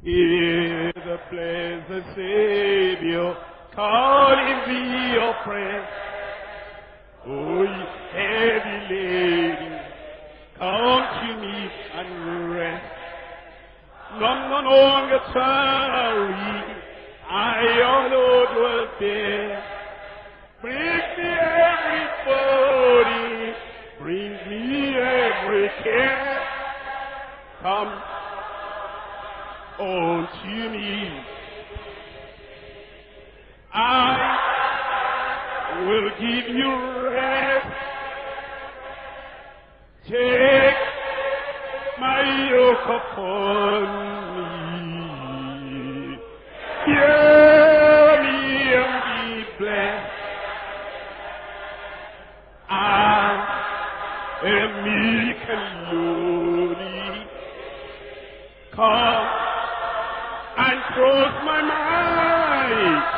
Hear the blessed Savior calling thee your friend. Oh, ye heavy laden, come to me and rest. None no longer tarry, I your load will bear. Bring me every burden, bring me every care. Come unto me. I will give you rest. Take my yoke upon me. Hear me and be blessed. I am meek and lowly. Come and trust my might.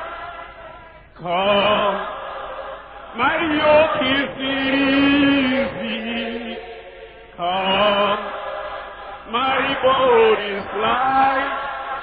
Come, my yoke is easy. Come, my body is light.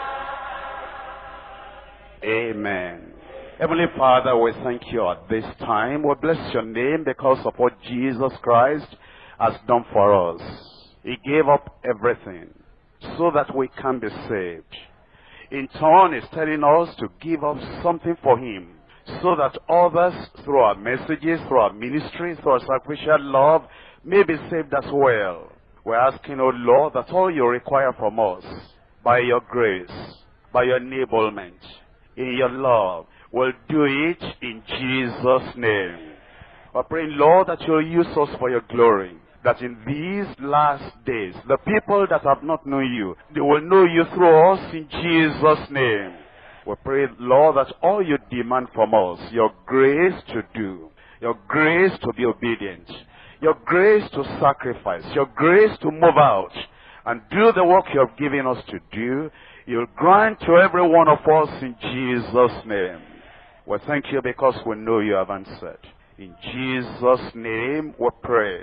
Amen. Heavenly Father, we thank you at this time. We bless your name because of what Jesus Christ has done for us. He gave up everything so that we can be saved. In turn, he's telling us to give up something for him, so that others, through our messages, through our ministry, through our sacrificial love, may be saved as well. We're asking, O Lord, that all you require from us, by your grace, by your enablement, in your love, will do it in Jesus' name. We're praying, Lord, that you'll use us for your glory, that in these last days, the people that have not known you, they will know you through us in Jesus' name. We pray, Lord, that all you demand from us, your grace to do, your grace to be obedient, your grace to sacrifice, your grace to move out and do the work you have given us to do, you'll grant to every one of us in Jesus' name. We thank you because we know you have answered. In Jesus' name we pray.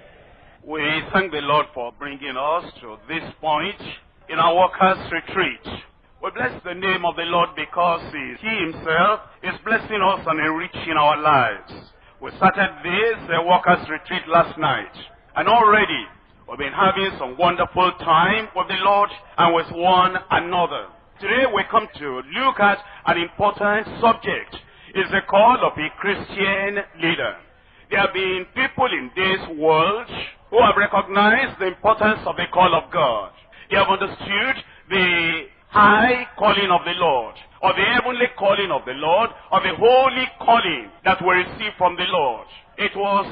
We thank the Lord for bringing us to this point in our workers' retreat. We bless the name of the Lord because He Himself is blessing us and enriching our lives. We started this workers' retreat last night, and already we've been having some wonderful time with the Lord and with one another. Today we come to look at an important subject. It's the call of a Christian leader. There have been people in this world who have recognized the importance of the call of God. They have understood the high calling of the Lord, or the heavenly calling of the Lord, or the holy calling that we receive from the Lord. It was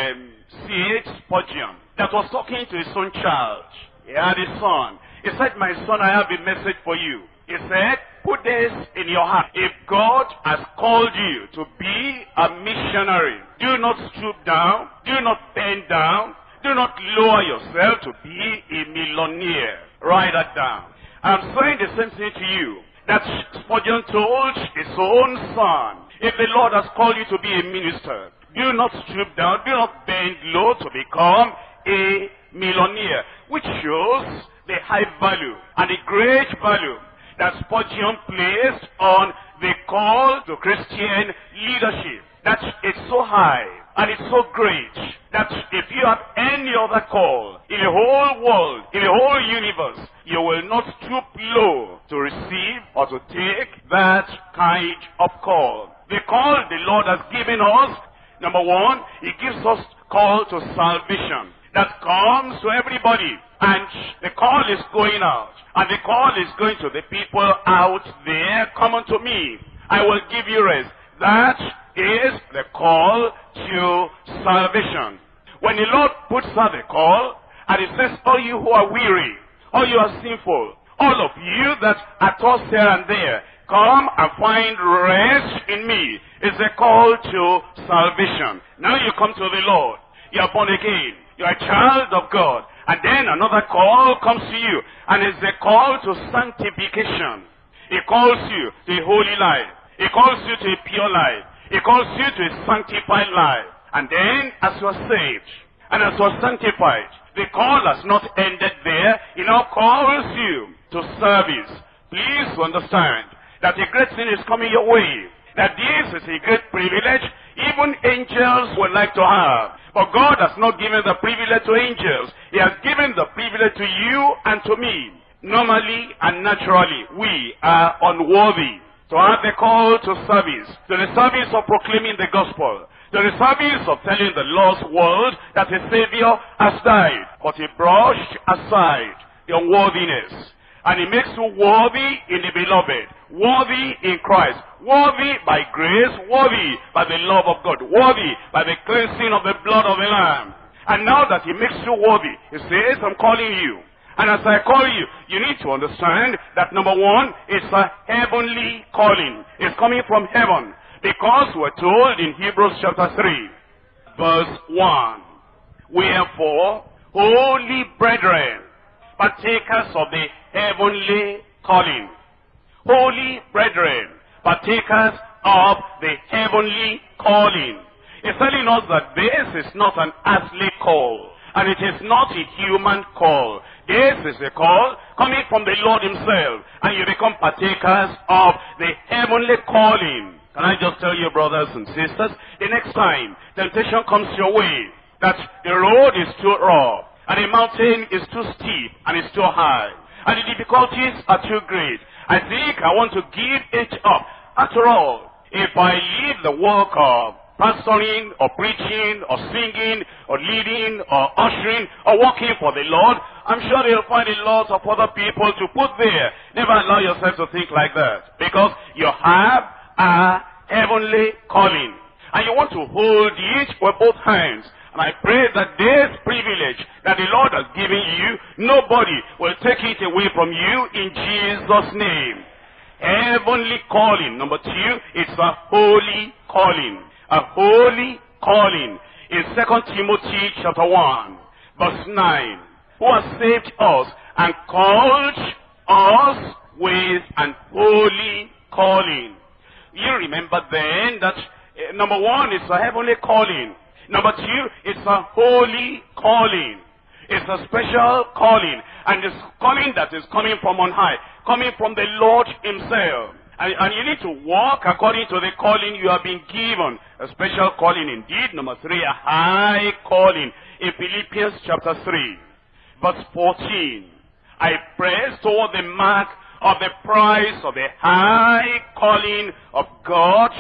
C.H. Spurgeon that was talking to his own child. He had a son. He said, my son, I have a message for you. He said, put this in your heart. If God has called you to be a missionary, do not stoop down, do not bend down, do not lower yourself to be a millionaire. Write that down. I'm saying the same thing to you that Spurgeon told his own son. If the Lord has called you to be a minister, do not stoop down, do not bend low to become a millionaire, which shows the high value and the great value that Spurgeon placed on the call to Christian leadership. That it's so high and it's so great that if you have any other call in the whole world, in the whole universe, you will not stoop low to receive or to take that kind of call. The call the Lord has given us, number one, He gives us call to salvation that comes to everybody, and the call is going out, and the call is going to the people out there. Come unto me, I will give you rest. That is the call to salvation. When the Lord puts out the call, and He says, all you who are weary, all you are sinful, all of you that are tossed here and there, come and find rest in me. It's a call to salvation. Now you come to the Lord. You are born again. You are a child of God. And then another call comes to you, and it's the call to sanctification. He calls you to a holy life. He calls you to a pure life. He calls you to a sanctified life. And then, as you are saved, and as you are sanctified, the call has not ended there. He now calls you to service, please understand that a great thing is coming your way. That this is a great privilege even angels would like to have. But God has not given the privilege to angels. He has given the privilege to you and to me. Normally and naturally, we are unworthy to have the call to service, to the service of proclaiming the gospel, to the service of telling the lost world that a Savior has died. But He brushed aside the unworthiness, and He makes you worthy in the beloved, worthy in Christ, worthy by grace, worthy by the love of God, worthy by the cleansing of the blood of the Lamb. And now that He makes you worthy, He says, I'm calling you. And as I call you, you need to understand that number one, it's a heavenly calling. It's coming from heaven. Because we're told in Hebrews chapter 3, verse 1, wherefore, holy brethren, partakers of the heavenly calling. Holy brethren, partakers of the heavenly calling. It's telling us that this is not an earthly call, and it is not a human call. This is a call coming from the Lord Himself, and you become partakers of the heavenly calling. Can I just tell you, brothers and sisters, the next time temptation comes your way, that the road is too rough, and the mountain is too steep, and it's too high, and the difficulties are too great, I think I want to give it up. After all, if I leave the work of pastoring, or preaching, or singing, or leading, or ushering, or working for the Lord, I'm sure you'll find a lot of other people to put there. Never allow yourself to think like that, because you have a heavenly calling, and you want to hold it with both hands. And I pray that this privilege that the Lord has given you, nobody will take it away from you in Jesus' name. Heavenly calling. Number two, it's a holy calling. A holy calling. In 2 Timothy chapter 1, verse 9, who has saved us and called us with an holy calling. You remember then that number one is a heavenly calling. Number two, it's a holy calling. It's a special calling. And it's calling that is coming from on high, coming from the Lord Himself. And you need to walk according to the calling you have been given. A special calling indeed. Number three, a high calling. In Philippians chapter 3, verse 14. I press toward the mark of the prize of the high calling of God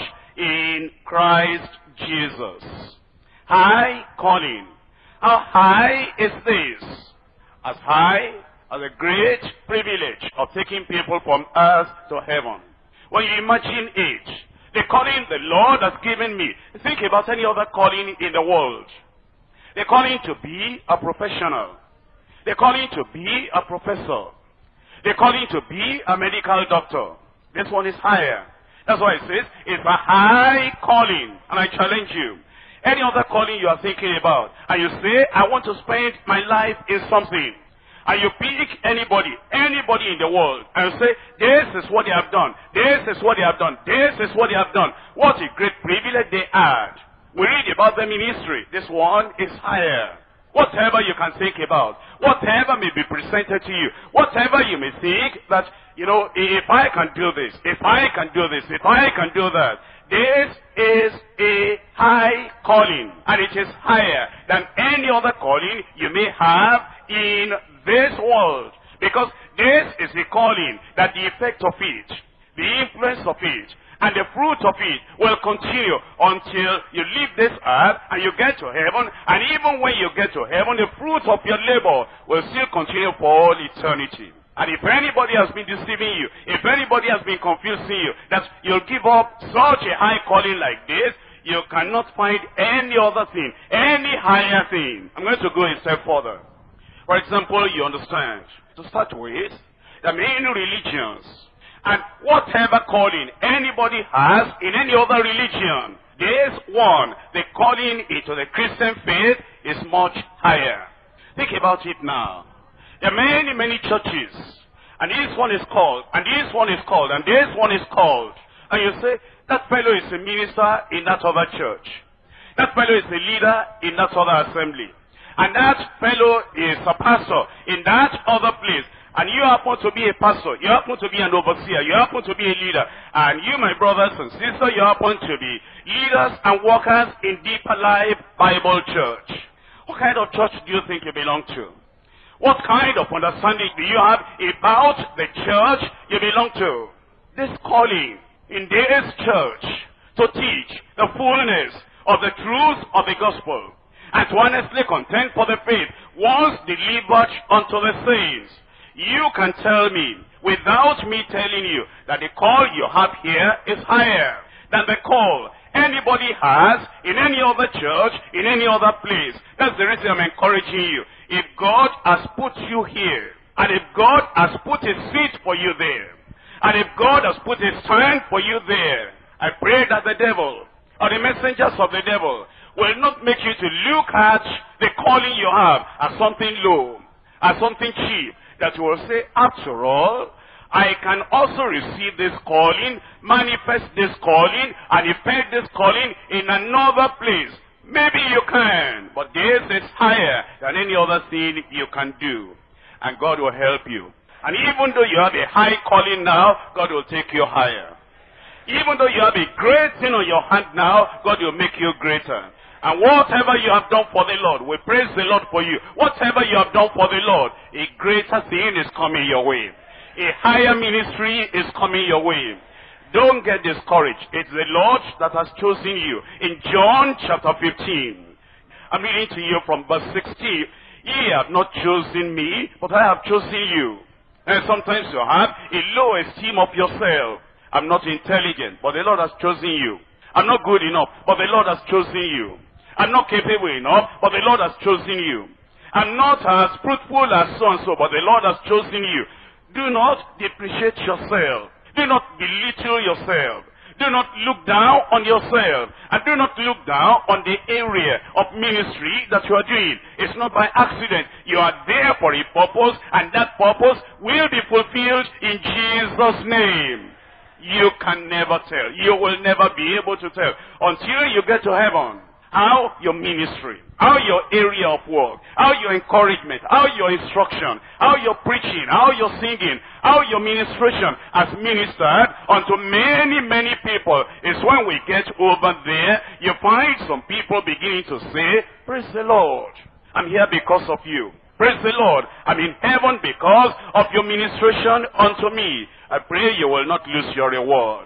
in Christ Jesus. High calling. How high is this? As high as the great privilege of taking people from earth to heaven. When you imagine it, the calling the Lord has given me. Think about any other calling in the world. The calling to be a professional. The calling to be a professor. The calling to be a medical doctor. This one is higher. That's why it says it's a high calling. And I challenge you. Any other calling you are thinking about, and you say, I want to spend my life in something. And you pick anybody in the world, and say, this is what they have done, this is what they have done, this is what they have done. What a great privilege they had. We read about them in history. This one is higher. Whatever you can think about, whatever may be presented to you, whatever you may think that, you know, if I can do this, if I can do this, if I can do that, this is a high calling, and it is higher than any other calling you may have in this world. Because this is a calling that the effect of it, the influence of it, and the fruit of it will continue until you leave this earth and you get to heaven. And even when you get to heaven, the fruit of your labor will still continue for all eternity. And if anybody has been deceiving you, if anybody has been confusing you, that you'll give up such a high calling like this, you cannot find any other thing, any higher thing. I'm going to go a step further. For example, you understand, to start with, there are many religions. And whatever calling anybody has in any other religion, this one, the calling into the Christian faith, is much higher. Think about it now. There are many, many churches, and this one is called, and this one is called, and this one is called. And you say, that fellow is a minister in that other church. That fellow is a leader in that other assembly. And that fellow is a pastor in that other place. and you happen to be a pastor, you happen to be an overseer, you happen to be a leader, and you, my brothers and sisters, you happen to be leaders and workers in Deeper Life Bible Church. What kind of church do you think you belong to? What kind of understanding do you have about the church you belong to? This calling in this church to teach the fullness of the truth of the gospel and to honestly contend for the faith once delivered unto the saints. You can tell me, without me telling you, that the call you have here is higher than the call anybody has in any other church, in any other place. That's the reason I'm encouraging you. If God has put you here, and if God has put a seat for you there, and if God has put a stand for you there, I pray that the devil, or the messengers of the devil, will not make you to look at the calling you have as something low, as something cheap, that you will say, after all, I can also receive this calling, manifest this calling, and effect this calling in another place. Maybe you can, but this is higher than any other thing you can do. And God will help you. And even though you have a high calling now, God will take you higher. Even though you have a great thing on your hand now, God will make you greater. And whatever you have done for the Lord, we praise the Lord for you. Whatever you have done for the Lord, a greater thing is coming your way. A higher ministry is coming your way. Don't get discouraged. It's the Lord that has chosen you. In John chapter 15, I'm reading to you from verse 16. Ye have not chosen me, but I have chosen you. And sometimes you have a low esteem of yourself. I'm not intelligent, but the Lord has chosen you. I'm not good enough, but the Lord has chosen you. I'm not capable enough, but the Lord has chosen you. I'm not as fruitful as so-and-so, but the Lord has chosen you. Do not depreciate yourself. Do not belittle yourself. Do not look down on yourself. And do not look down on the area of ministry that you are doing. It's not by accident. You are there for a purpose, and that purpose will be fulfilled in Jesus' name. You can never tell. You will never be able to tell until you get to heaven how your ministry, how your area of work, how your encouragement, how your instruction, how your preaching, how your singing, how your ministration has ministered unto many, many people. It's when we get over there, you find some people beginning to say, praise the Lord, I'm here because of you. Praise the Lord, I'm in heaven because of your ministration unto me. I pray you will not lose your reward.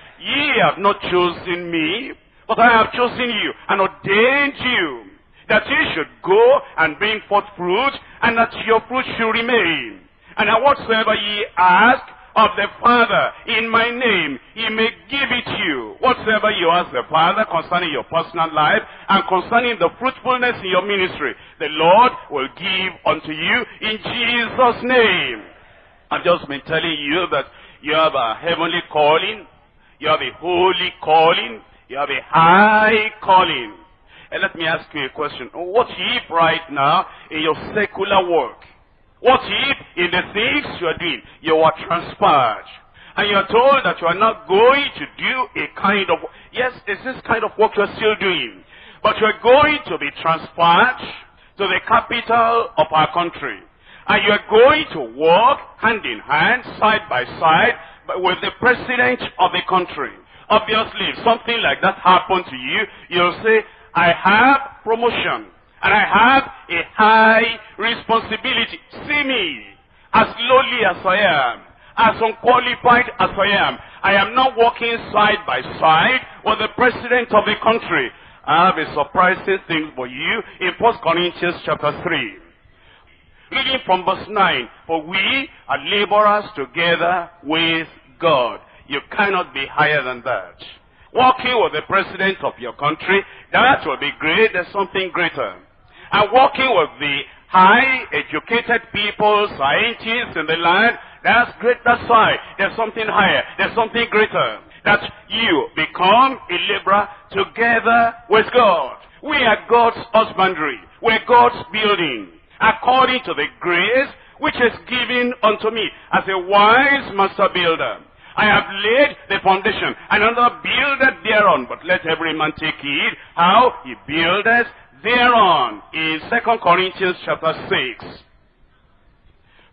Ye have not chosen me, but I have chosen you and ordained you, that ye should go and bring forth fruit, and that your fruit should remain. And whatsoever ye ask of the Father in my name, he may give it to you. Whatsoever you ask the Father concerning your personal life and concerning the fruitfulness in your ministry, the Lord will give unto you in Jesus' name. I've just been telling you that you have a heavenly calling, you have a holy calling, you have a high calling. And let me ask you a question. What if right now in your secular work? What if in the things you are doing, you are transferred, and you are told that you are not going to do a kind of, yes, it's this kind of work you are still doing, but you are going to be transferred to the capital of our country, and you are going to work hand in hand, side by side, with the president of the country. Obviously, if something like that happened to you, you'll say, I have promotion, and I have a high responsibility. See me, as lowly as I am, as unqualified as I am. I am not working side by side with the president of the country. I have a surprising thing for you in 1 Corinthians chapter 3. Reading from verse 9, for we are laborers together with God. You cannot be higher than that. Working with the president of your country, that will be great. There's something greater. And working with the high educated people, scientists in the land, that's great, that's high. There's something higher, there's something greater. That you become a laborer together with God. We are God's husbandry. We're God's building, according to the grace which is given unto me as a wise master builder. I have laid the foundation, and another buildeth thereon. But let every man take heed how he buildeth thereon. In 2 Corinthians chapter 6.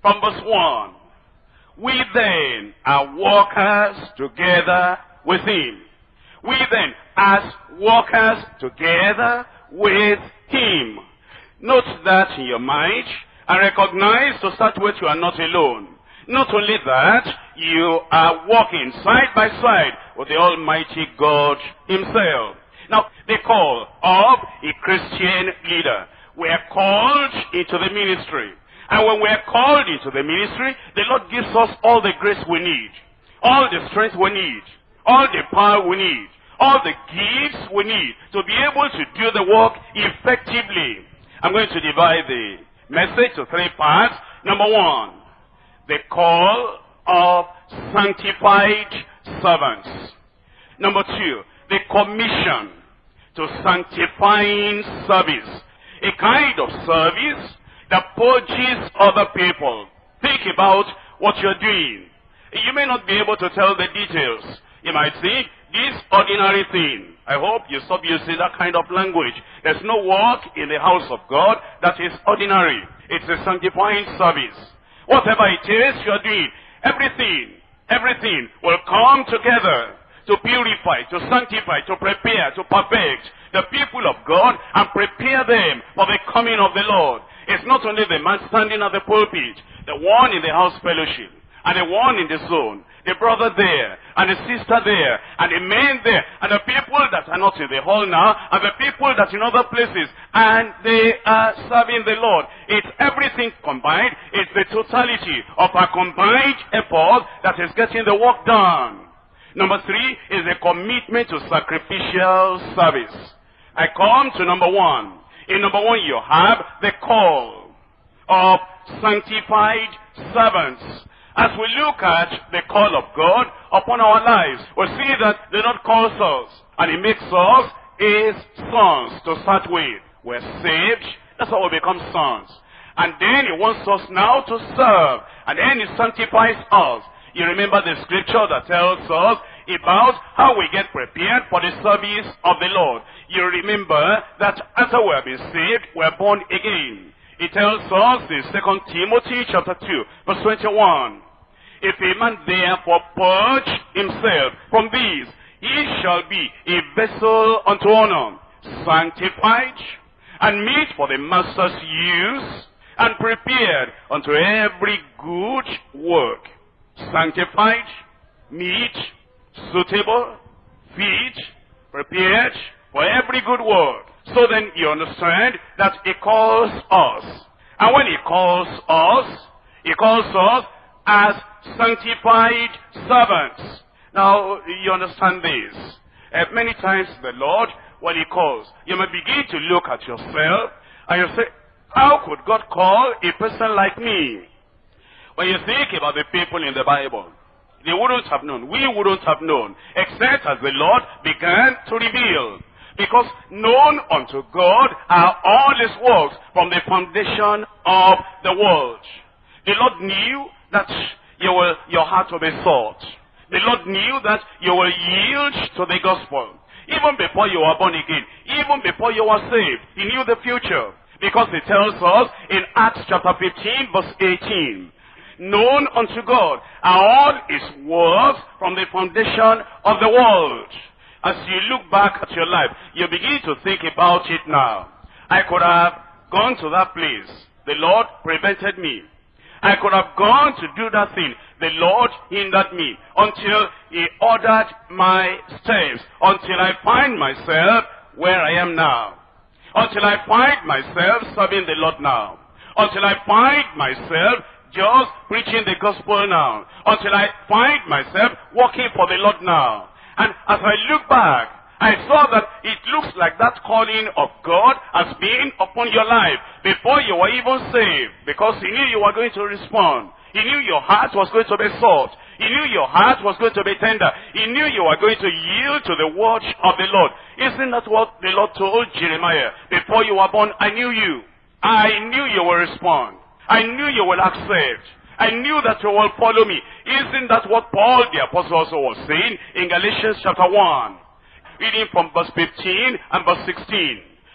From verse 1. We then are workers together with him. We then, as workers together with him. Note that in your mind, and recognize to start with you are not alone. Not only that, you are walking side by side with the Almighty God himself. Now, the call of a Christian leader. We are called into the ministry. And when we are called into the ministry, the Lord gives us all the grace we need, all the strength we need, all the power we need, all the gifts we need to be able to do the work effectively. I'm going to divide the message to 3 parts. Number 1, the call of sanctified servants. Number 2, the commission to sanctifying service. A kind of service that purges other people. Think about what you're doing. You may not be able to tell the details. You might say, this ordinary thing. I hope you stop using that kind of language. There's no work in the house of God that is ordinary. It's a sanctifying service. Whatever it is you're doing, everything will come together to purify, to sanctify, to prepare, to perfect the people of God and prepare them for the coming of the Lord. It's not only the man standing at the pulpit, the one in the house fellowship, and the one in the zone, the brother there, and the sister there, and the men there, and the people that are not in the hall now, and the people that are in other places, and they are serving the Lord. It's everything combined. It's the totality of our combined effort that is getting the work done. Number 3 is a commitment to sacrificial service. I come to number 1. In number 1, you have the call of sanctified servants. As we look at the call of God upon our lives, we see that the Lord calls us, and he makes us his sons to start with. We're saved, that's how we become sons. And then he wants us now to serve, and then he sanctifies us. You remember the scripture that tells us about how we get prepared for the service of the Lord. You remember that after we have been saved, we are born again. It tells us in 2 Timothy chapter 2, verse 21. If a man therefore purge himself from these, he shall be a vessel unto honor, sanctified, and meet for the master's use, and prepared unto every good work. Sanctified, meet, suitable, fit, prepared for every good work. So then you understand that he calls us. And when he calls us as sanctified servants. Now, you understand this. Many times the Lord, when he calls, you may begin to look at yourself, and you say, how could God call a person like me? When you think about the people in the Bible, they wouldn't have known, we wouldn't have known, except as the Lord began to reveal. Because known unto God are all his works from the foundation of the world. The Lord knew that your heart will be sought. The Lord knew that you will yield to the gospel. Even before you were born again, even before you were saved, he knew the future. Because he tells us in Acts chapter 15 verse 18, known unto God are all his works from the foundation of the world. As you look back at your life, you begin to think about it now. I could have gone to that place. The Lord prevented me. I could have gone to do that thing. The Lord hindered me until he ordered my steps, until I find myself where I am now. Until I find myself serving the Lord now. Until I find myself just preaching the gospel now. Until I find myself working for the Lord now. And as I look back, I saw that it looks like that calling of God has been upon your life before you were even saved. Because he knew you were going to respond. He knew your heart was going to be soft. He knew your heart was going to be tender. He knew you were going to yield to the word of the Lord. Isn't that what the Lord told Jeremiah? Before you were born, I knew you. I knew you will respond. I knew you will accept. I knew that you will follow me. Isn't that what Paul the apostle also was saying in Galatians chapter 1? Reading from verse 15 and verse 16.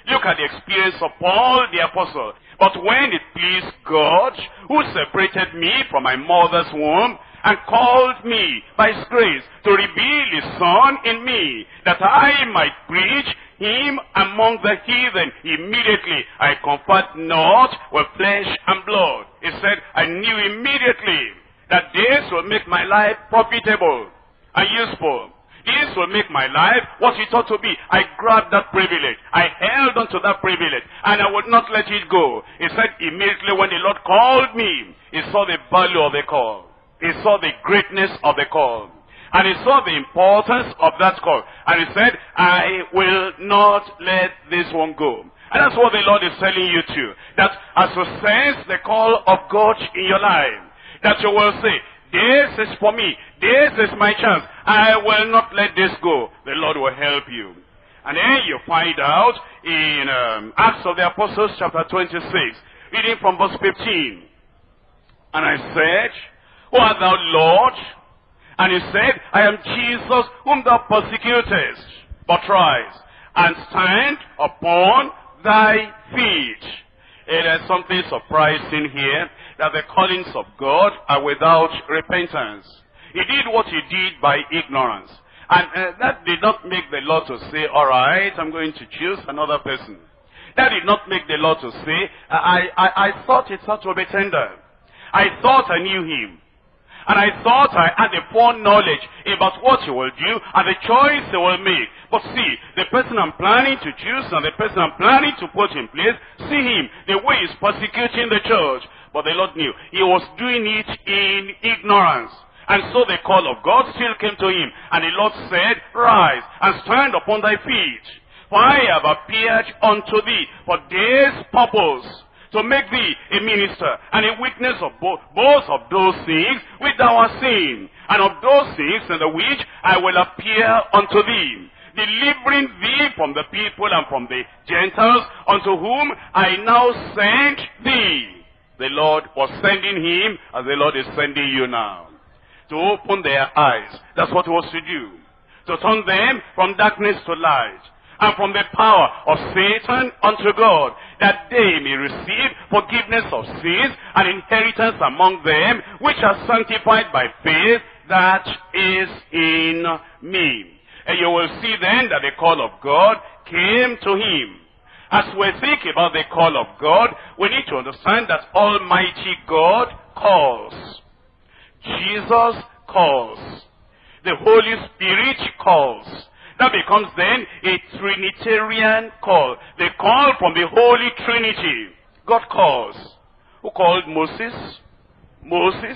Look at the experience of Paul the apostle. But when it pleased God, who separated me from my mother's womb, and called me by his grace to reveal his Son in me, that I might preach him among the heathen. Immediately I conferred not with flesh and blood. He said, I knew immediately that this will make my life profitable and useful. This will make my life what it ought to be. I grabbed that privilege. I held on to that privilege, and I would not let it go. He said, immediately when the Lord called me, he saw the value of the call. He saw the greatness of the call. And he saw the importance of that call. And he said, I will not let this one go. And that's what the Lord is telling you too. That as you sense the call of God in your life, that you will say, this is for me. This is my chance. I will not let this go. The Lord will help you. And then you find out in Acts of the Apostles chapter 26, reading from verse 15. And I said, who art thou, Lord? And he said, I am Jesus whom thou persecutest, but rise and stand upon thy feet. It is something surprising here, that the callings of God are without repentance. He did what he did by ignorance. And that did not make the Lord to say, all right, I'm going to choose another person. That did not make the Lord to say, I thought his heart would be tender. I thought I knew him. And I thought I had the foreknowledge about what he will do and the choice he will make. But see, the person I'm planning to choose and the person I'm planning to put in place, see him, the way he's persecuting the church. But the Lord knew he was doing it in ignorance. And so the call of God still came to him. And the Lord said, rise and stand upon thy feet. For I have appeared unto thee for this purpose, to make thee a minister and a witness of both of those things which thou hast seen, and of those things in the which I will appear unto thee, delivering thee from the people and from the Gentiles, unto whom I now send thee. The Lord was sending him, as the Lord is sending you now, to open their eyes. That's what he was to do. To turn them from darkness to light, and from the power of Satan unto God, that they may receive forgiveness of sins and inheritance among them which are sanctified by faith that is in me. And you will see then that the call of God came to him. As we think about the call of God, we need to understand that Almighty God calls. Jesus calls. The Holy Spirit calls. That becomes then a Trinitarian call. The call from the Holy Trinity. God calls. Who called Moses? Moses?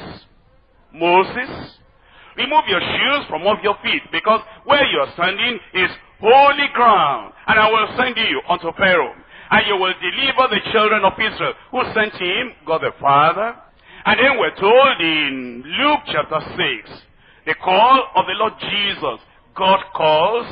Moses? Remove your shoes from off your feet, because where you are standing is holy ground. And I will send you unto Pharaoh. And you will deliver the children of Israel. Who sent him? God the Father. And then we're told in Luke chapter 6, the call of the Lord Jesus. God calls,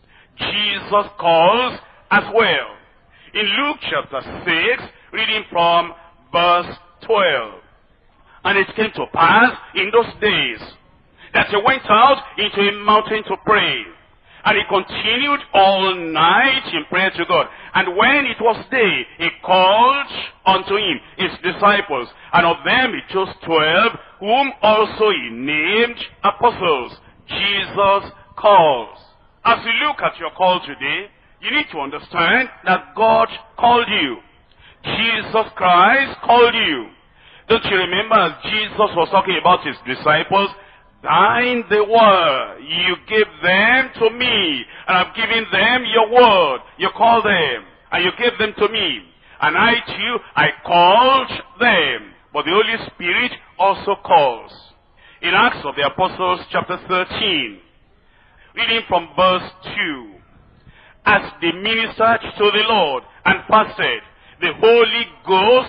Jesus calls as well. In Luke chapter 6, reading from verse 12. And it came to pass in those days that he went out into a mountain to pray. And he continued all night in prayer to God. And when it was day, he called unto him his disciples. And of them he chose 12, whom also he named apostles. Jesus calls. As you look at your call today, you need to understand that God called you. Jesus Christ called you. Don't you remember as Jesus was talking about his disciples? Thine the word, you give them to me, and I've given them your word. You call them, and you give them to me. And I too, I called them. But the Holy Spirit also calls. In Acts of the Apostles chapter 13, reading from verse 2. As they ministered to the Lord and fasted, the Holy Ghost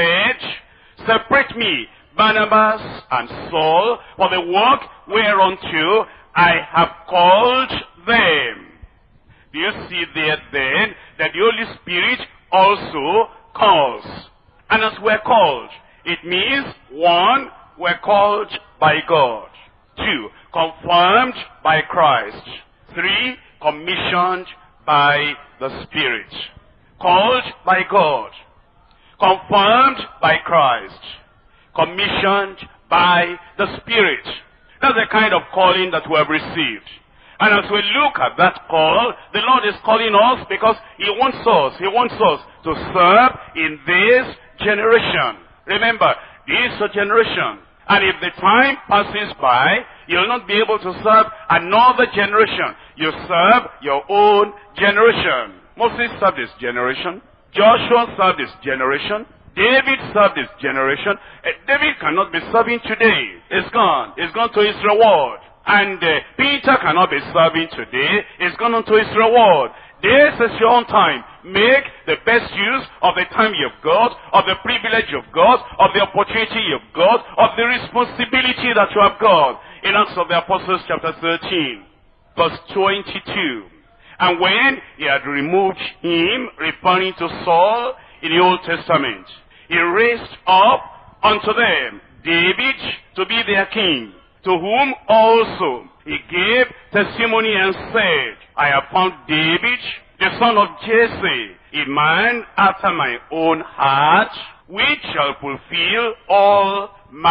said, separate me, Barnabas and Saul, for the work whereunto I have called them. Do you see there then that the Holy Spirit also calls? And as we're called, it means 1, we're called by God. 2, confirmed by Christ. 3, commissioned by the Spirit. called by God, confirmed by Christ, commissioned by the Spirit. That's the kind of calling that we have received. And as we look at that call, the Lord is calling us because He wants us to serve in this generation. Remember, this is a generation. And if the time passes by, you'll not be able to serve another generation. You serve your own generation. Moses served his generation. Joshua served his generation. David served his generation. David cannot be serving today. It's gone. It's gone to his reward. And Peter cannot be serving today. It's gone on to his reward. This is your own time. Make the best use of the time you've got, of the privilege you've got, of the opportunity you've got, of the responsibility that you have got. In Acts of the Apostles chapter 13, verse 22. And when he had removed him, referring to Saul in the Old Testament, he raised up unto them David to be their king, to whom also he gave testimony and said, I have found David, the son of Jesse, a man after my own heart, which shall fulfill all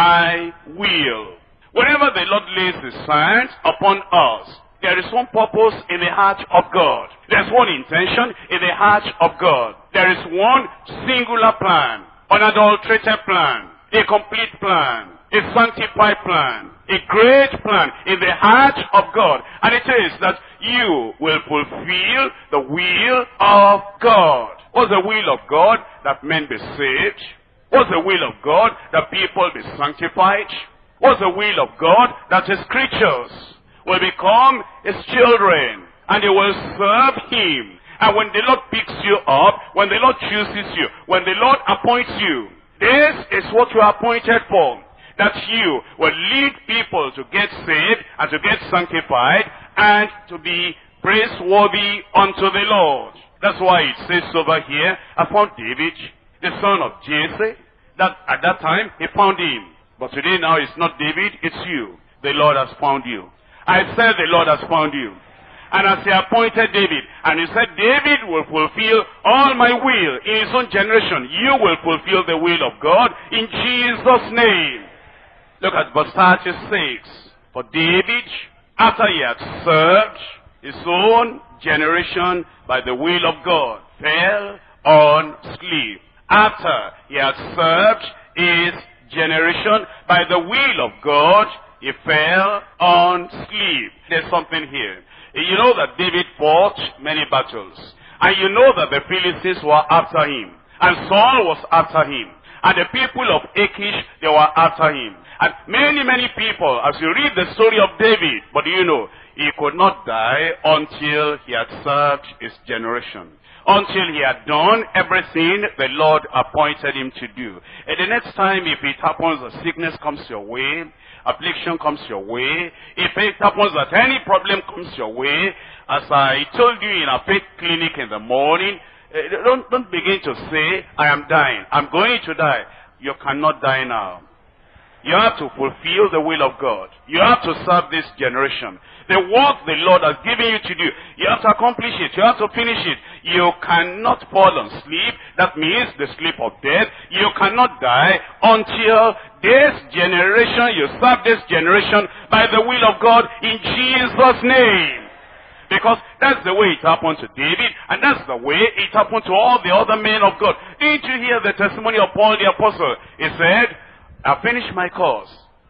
my will. Whenever the Lord lays his hands upon us, there is one purpose in the heart of God. There's one intention in the heart of God. There is one singular plan, unadulterated plan, a complete plan, a sanctified plan, a great plan in the heart of God. And it is that you will fulfill the will of God. What's the will of God? That men be saved. What's the will of God? That people be sanctified. What's the will of God? That his creatures will become his children, and they will serve him. And when the Lord picks you up, when the Lord chooses you, when the Lord appoints you, this is what you are appointed for. That you will lead people to get saved and to get sanctified and to be praiseworthy unto the Lord. That's why it says over here, I found David, the son of Jesse. That at that time he found him. But today now it's not David, it's you. The Lord has found you. I said the Lord has found you. And as he appointed David, and he said, David will fulfill all my will in his own generation. You will fulfill the will of God in Jesus' name. Look at verse 36. For David, after he had served his own generation by the will of God, fell on sleep. After he had served his generation by the will of God, he fell on sleep. There's something here. You know that David fought many battles. And you know that the Philistines were after him. And Saul was after him. And the people of Achish, they were after him. And many people, as you read the story of David, but you know, he could not die until he had served his generation. Until he had done everything the Lord appointed him to do. And the next time, if it happens, a sickness comes your way, affliction comes your way, if it happens that any problem comes your way, as I told you in our faith clinic in the morning, don't begin to say, I am dying, I'm going to die. You cannot die now. You have to fulfill the will of God. You have to serve this generation. The work the Lord has given you to do, you have to accomplish it. You have to finish it. You cannot fall on sleep. That means the sleep of death. You cannot die until this generation, you serve this generation by the will of God in Jesus' name. Because that's the way it happened to David, and that's the way it happened to all the other men of God. Didn't you hear the testimony of Paul the Apostle? He said, I finished my course.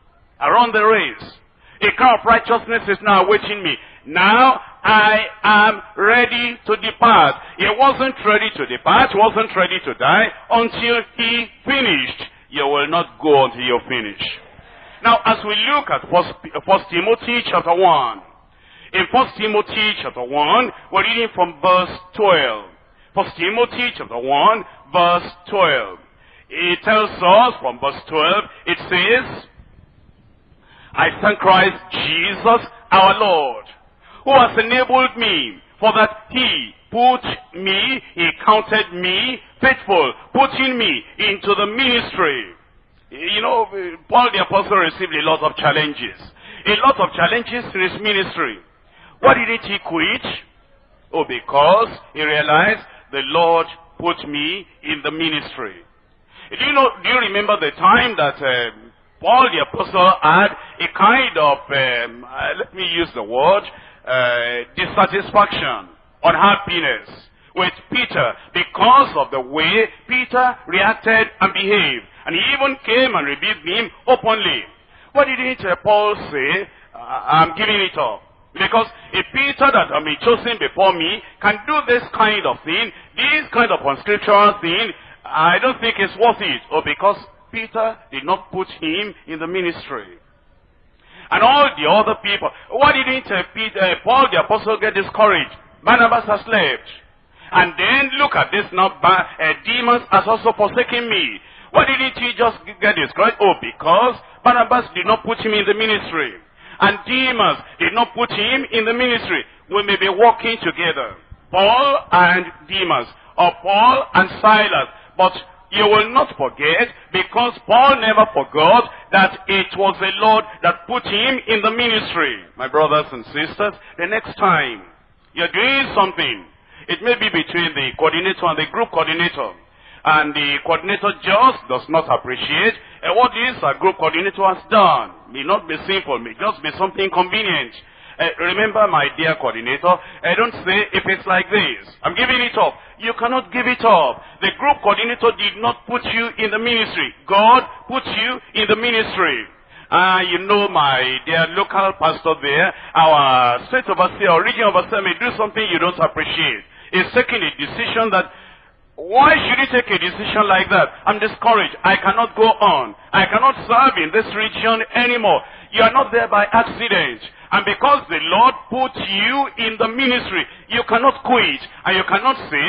I run the race. A crown of righteousness is now awaiting me. Now I am ready to depart. He wasn't ready to depart. He wasn't ready to die until he finished. You will not go until you finish. Now, as we look at 1 Timothy chapter 1. In 1 Timothy chapter 1, we're reading from verse 12. 1 Timothy chapter 1, verse 12. It tells us from verse 12, it says, I thank Christ Jesus our Lord, who has enabled me, for that he counted me faithful, putting me into the ministry. You know, Paul the Apostle received a lot of challenges. A lot of challenges in his ministry. Why didn't he quit? Oh, because he realized the Lord put me in the ministry. Do you remember the time that Paul the apostle had a kind of, let me use the word, dissatisfaction, unhappiness with Peter because of the way Peter reacted and behaved. And he even came and rebuked him openly. What didn't Paul say? I'm giving it up. Because a Peter that has been chosen before me can do this kind of thing, this kind of unscriptural thing, I don't think it's worth it. Or because Peter did not put him in the ministry. And all the other people, why didn't Paul the apostle get discouraged? Barnabas has left. And then look at this now, Demas has also forsaken me. Why didn't he just get discouraged? Oh, because Barnabas did not put him in the ministry. And Demas did not put him in the ministry. We may be working together, Paul and Demas, or Paul and Silas. But you will not forget, because Paul never forgot, that it was the Lord that put him in the ministry. My brothers and sisters, the next time you're doing something, it may be between the coordinator and the group coordinator, and the coordinator just does not appreciate what this group coordinator has done. May not be simple, may just be something convenient. Remember, my dear coordinator, don't say, if it's like this, I'm giving it up. You cannot give it up. The group coordinator did not put you in the ministry. God put you in the ministry. You know, my dear local pastor there, our state overseer or region overseer may do something you don't appreciate. He's taking a decision that, why should he take a decision like that? I'm discouraged. I cannot go on. I cannot serve in this region anymore. You are not there by accident. And because the Lord put you in the ministry, you cannot quit. And you cannot say,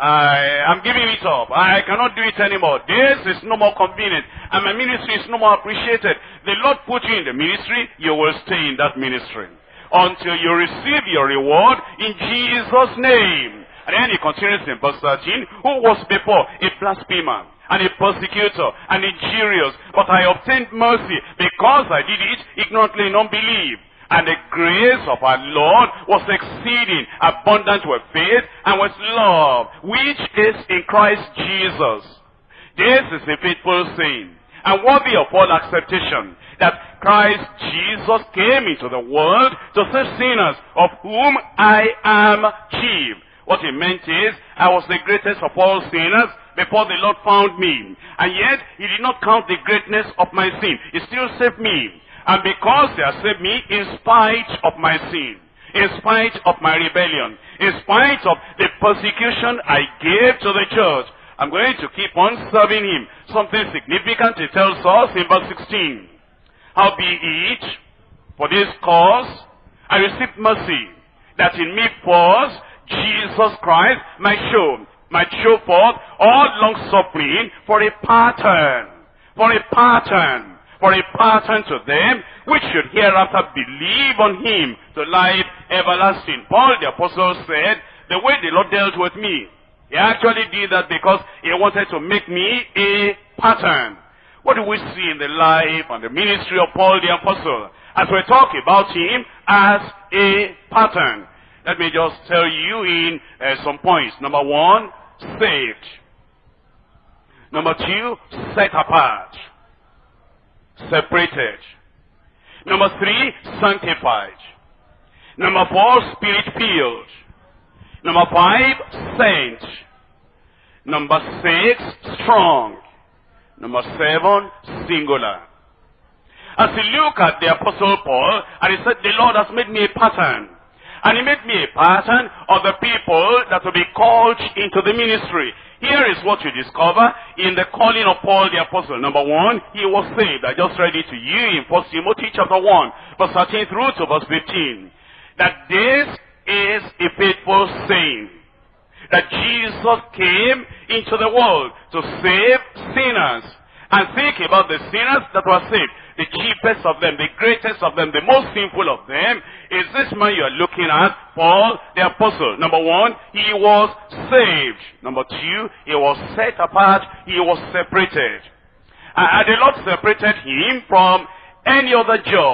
I'm giving it up. I cannot do it anymore. This is no more convenient. And my ministry is no more appreciated. The Lord put you in the ministry, you will stay in that ministry until you receive your reward in Jesus' name. And then he continues in verse 13, who was before a blasphemer and a persecutor and injurious, but I obtained mercy because I did it ignorantly in unbelief. And the grace of our Lord was exceeding abundant with faith and with love, which is in Christ Jesus. This is a faithful saying, and worthy of all acceptation, that Christ Jesus came into the world to save sinners, of whom I am chief. What he meant is, I was the greatest of all sinners before the Lord found me. And yet, he did not count the greatness of my sin. He still saved me. And because he has saved me, in spite of my sin, in spite of my rebellion, in spite of the persecution I gave to the church, I'm going to keep on serving him. Something significant he tells us in verse 16. Howbeit, for this cause, I received mercy, that in me first, Jesus Christ might show forth all long suffering for a pattern to them which should hereafter believe on him to life everlasting. Paul the apostle said, the way the Lord dealt with me, he actually did that because he wanted to make me a pattern. What do we see in the life and the ministry of Paul the apostle as we talk about him as a pattern? Let me just tell you in some points. Number one, saved. Number two, set apart, separated. Number three, sanctified. Number four, spirit-filled. Number five, sent. Number six, strong. Number seven, singular. As you look at the Apostle Paul, and he said, the Lord has made me a pattern. And he made me a pattern of the people that will be called into the ministry. Here is what you discover in the calling of Paul the apostle. Number one, he was saved. I just read it to you in 1 Timothy chapter 1, verse 13 through to verse 15. That this is a faithful saying, that Jesus came into the world to save sinners. And think about the sinners that were saved. The chiefest of them, the greatest of them, the most sinful of them is this man you are looking at, Paul the apostle. Number one, he was saved. Number two, he was set apart, he was separated. And the Lord separated him from any other job,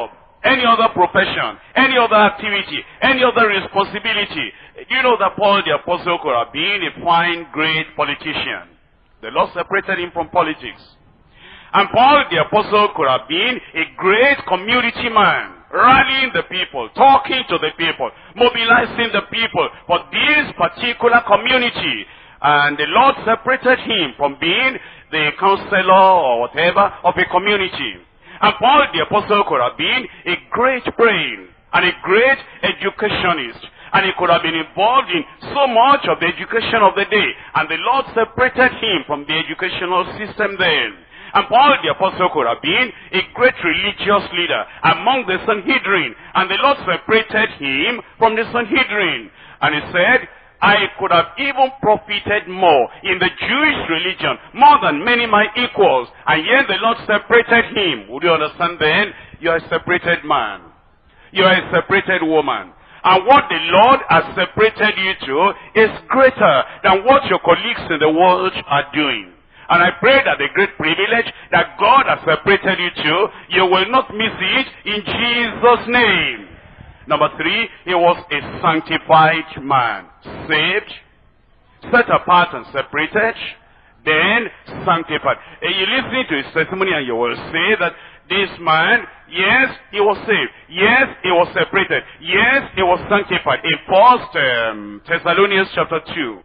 any other profession, any other activity, any other responsibility. Do you know that Paul the Apostle could have been a fine, great politician? The Lord separated him from politics. And Paul the Apostle could have been a great community man, rallying the people, talking to the people, mobilizing the people for this particular community. And the Lord separated him from being the counselor or whatever of a community. And Paul the Apostle could have been a great brain and a great educationist. And he could have been involved in so much of the education of the day. And the Lord separated him from the educational system then. And Paul the Apostle could have been a great religious leader among the Sanhedrin. And the Lord separated him from the Sanhedrin. And he said, I could have even profited more in the Jewish religion, more than many my equals. And yet the Lord separated him. Would you understand then? You are a separated man. You are a separated woman. And what the Lord has separated you to is greater than what your colleagues in the world are doing. And I pray that the great privilege that God has separated you to, you will not miss it in Jesus' name. Number 3, he was a sanctified man. Saved, set apart and separated, then sanctified. And you listen to his testimony and you will say that this man, yes, he was saved. Yes, he was separated. Yes, he was sanctified. In 1 Thessalonians chapter 2.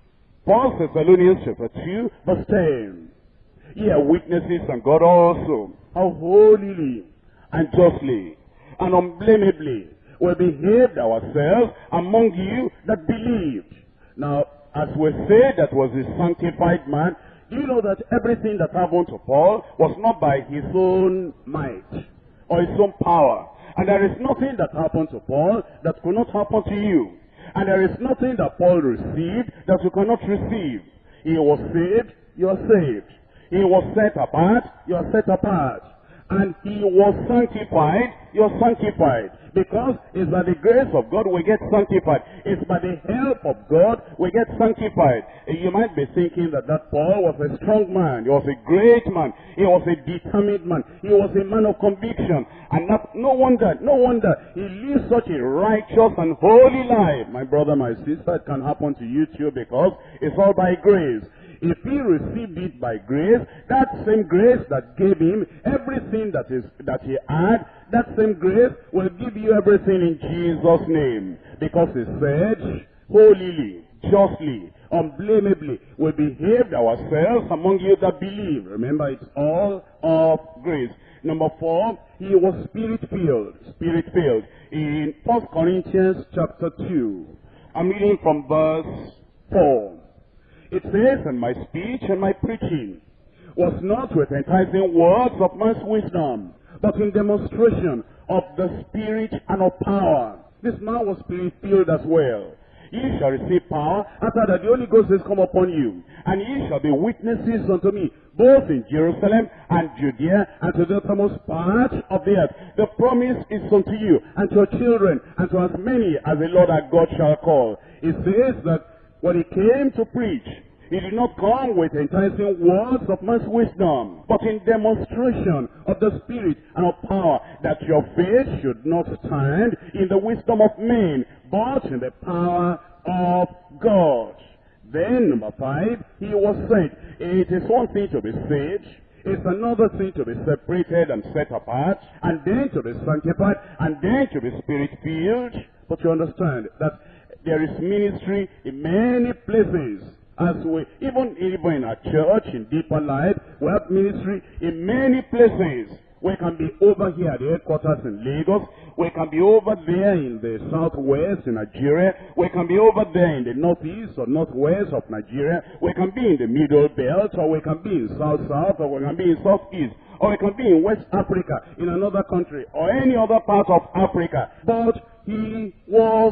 1 Thessalonians chapter 2, verse 10. Ye are witnesses, and God also, how holily and justly and unblameably we behaved ourselves among you that believed. Now, as we say, that was a sanctified man. Do you know that everything that happened to Paul was not by his own might or his own power? And there is nothing that happened to Paul that could not happen to you. And there is nothing that Paul received that you cannot receive. He was saved, you are saved. He was set apart, you are set apart. And he was sanctified, you are sanctified. Because it's by the grace of God we get sanctified. It's by the help of God we get sanctified. You might be thinking that Paul was a strong man. He was a great man. He was a determined man. He was a man of conviction. And no wonder he lived such a righteous and holy life. My brother, my sister, it can happen to you too, because it's all by grace. If he received it by grace, that same grace that gave him everything that he had, that same grace will give you everything in Jesus' name. Because he said, holily, justly, unblameably, we behaved ourselves among you that believe. Remember, it's all of grace. Number 4, he was spirit-filled. Spirit-filled. In 1 Corinthians chapter 2, I'm reading from verse 4. It says, and my speech and my preaching was not with enticing words of man's wisdom, but in demonstration of the Spirit and of power. This man was spirit-filled as well. Ye shall receive power after that the Holy Ghost has come upon you, and ye shall be witnesses unto me, both in Jerusalem and Judea, and to the uttermost part of the earth. The promise is unto you, and to your children, and to as many as the Lord our God shall call. It says that when he came to preach, he did not come with enticing words of man's wisdom, but in demonstration of the Spirit and of power, that your faith should not stand in the wisdom of men, but in the power of God. Then, number 5, he was sent. It is one thing to be saved. It's another thing to be separated and set apart, and then to be sanctified, and then to be spirit-filled. But you understand that there is ministry in many places. As we, even in our church, in deeper life, we have ministry in many places. We can be over here at the headquarters in Lagos. We can be over there in the southwest in Nigeria. We can be over there in the northeast or northwest of Nigeria. We can be in the middle belt, or we can be in south-south, or we can be in southeast, or we can be in West Africa, in another country, or any other part of Africa. But he was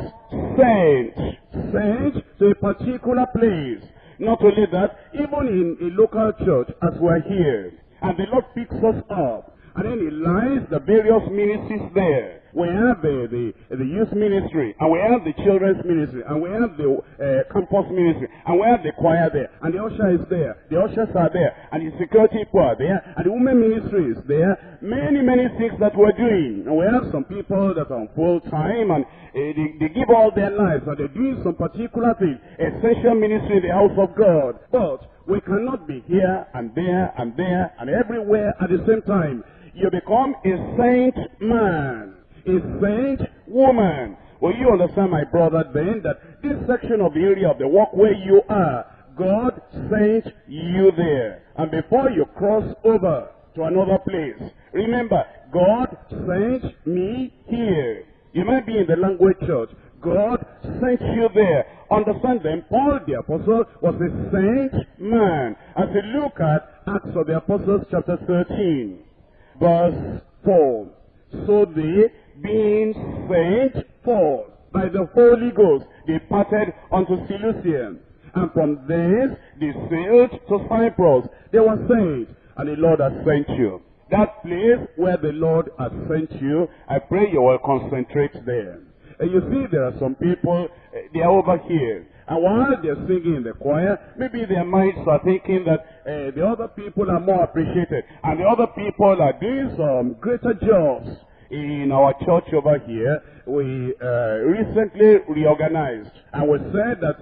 sent to a particular place. Not only that, even in a local church, as we're here, and the Lord picks us up, and then he lines the various ministries there. We have the youth ministry, and we have the children's ministry, and we have the campus ministry, and we have the choir there, and the usher is there, the ushers are there, and the security people are there, and the women ministry is there. Many, many things that we're doing. And we have some people that are on full time, and they give all their lives, and they're doing some particular things, essential ministry in the house of God. But we cannot be here and there and there and everywhere at the same time. You become a saint man, a saint woman. Will you understand, my brother, then, that this section of the area of the walk where you are, God sent you there. And before you cross over to another place, remember, God sent me here. You might be in the language church. God sent you there. Understand them. Paul the Apostle was a saint man. As you look at Acts of the Apostles chapter 13, verse 4. So they, being sent forth by the Holy Ghost, departed unto Seleucia. And from thence they sailed to Cyprus. They were sent, and the Lord has sent you. That place where the Lord has sent you, I pray you will concentrate there. And you see, there are some people, they are over here. And while they're singing in the choir, maybe their minds are thinking that the other people are more appreciated. And the other people are doing some greater jobs. In our church over here, we recently reorganized. And we said that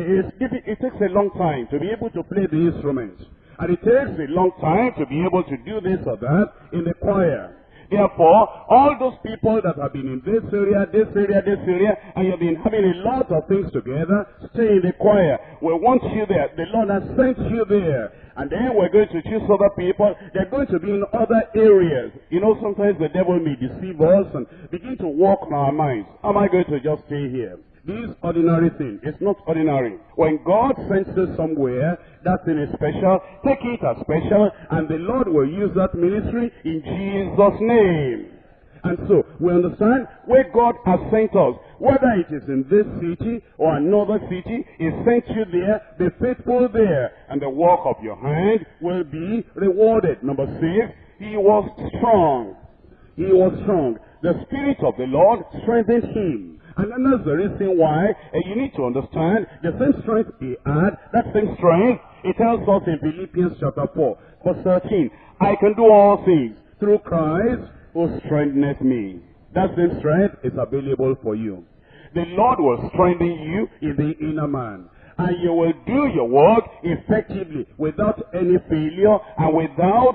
it takes a long time to be able to play the instruments. And it takes a long time to be able to do this or that in the choir. Therefore, all those people that have been in this area, and you've been having a lot of things together, stay in the choir. We want you there. The Lord has sent you there. And then we're going to choose other people. They're going to be in other areas. You know, sometimes the devil may deceive us and begin to walk on our minds. Am I going to just stay here? This ordinary thing is not ordinary. When God sends you somewhere, that thing is special. Take it as special, and the Lord will use that ministry in Jesus' name. And so, we understand where God has sent us. Whether it is in this city or another city, He sent you there. Be faithful there, and the work of your hand will be rewarded. Number 6, he was strong. He was strong. The Spirit of the Lord strengthened him. And that's the reason why you need to understand the same strength he had, that same strength, it tells us in Philippians chapter 4, verse 13, I can do all things through Christ who strengtheneth me. That same strength is available for you. The Lord will strengthen you in the inner man. And you will do your work effectively without any failure and without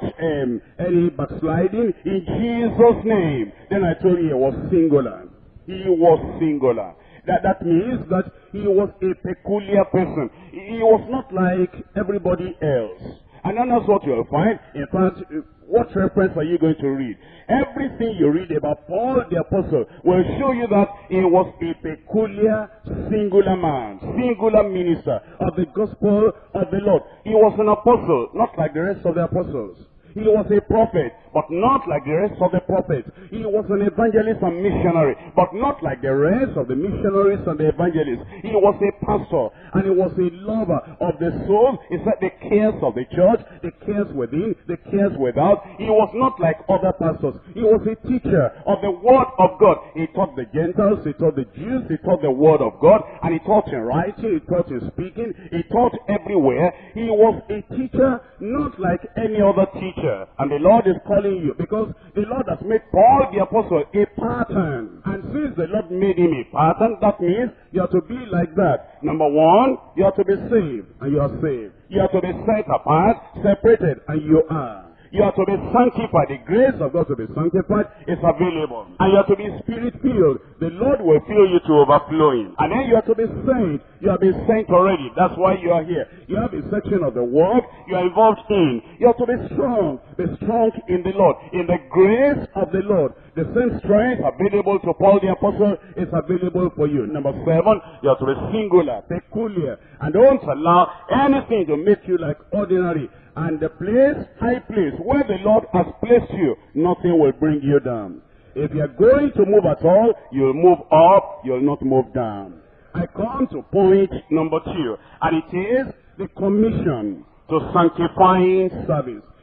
any backsliding in Jesus' name. Then I told you he was singular. He was singular. That means that he was a peculiar person. He was not like everybody else. And then that's what you'll find. In fact, what reference are you going to read? Everything you read about Paul the Apostle will show you that he was a peculiar, singular man, singular minister of the gospel of the Lord. He was an apostle, not like the rest of the apostles. He was a prophet, but not like the rest of the prophets. He was an evangelist and missionary, but not like the rest of the missionaries and the evangelists. He was a pastor, and he was a lover of the soul. He said the cares of the church, the cares within, the cares without. He was not like other pastors. He was a teacher of the word of God. He taught the Gentiles, he taught the Jews, he taught the word of God, and he taught in writing, he taught in speaking, he taught everywhere. He was a teacher, not like any other teacher. And the Lord is calling you, because the Lord has made Paul the Apostle a pattern. And since the Lord made him a pattern, that means you have to be like that. Number 1, you have to be saved, and you are saved. You have to be set apart, separated, and you are. You have to be sanctified. The grace of God to be sanctified is available. And you have to be spirit-filled. The Lord will fill you to overflowing. And then you have to be saint. You have been saint already. That's why you are here. You have a section of the work you are involved in. You have to be strong. Be strong in the Lord. In the grace of the Lord. The same strength available to Paul the Apostle is available for you. Number 7, you have to be singular, peculiar. And don't allow anything to make you like ordinary. And the place, high place, where the Lord has placed you, nothing will bring you down. If you are going to move at all, you'll move up, you'll not move down. I come to point number 2, and it is the commission to sanctifying service.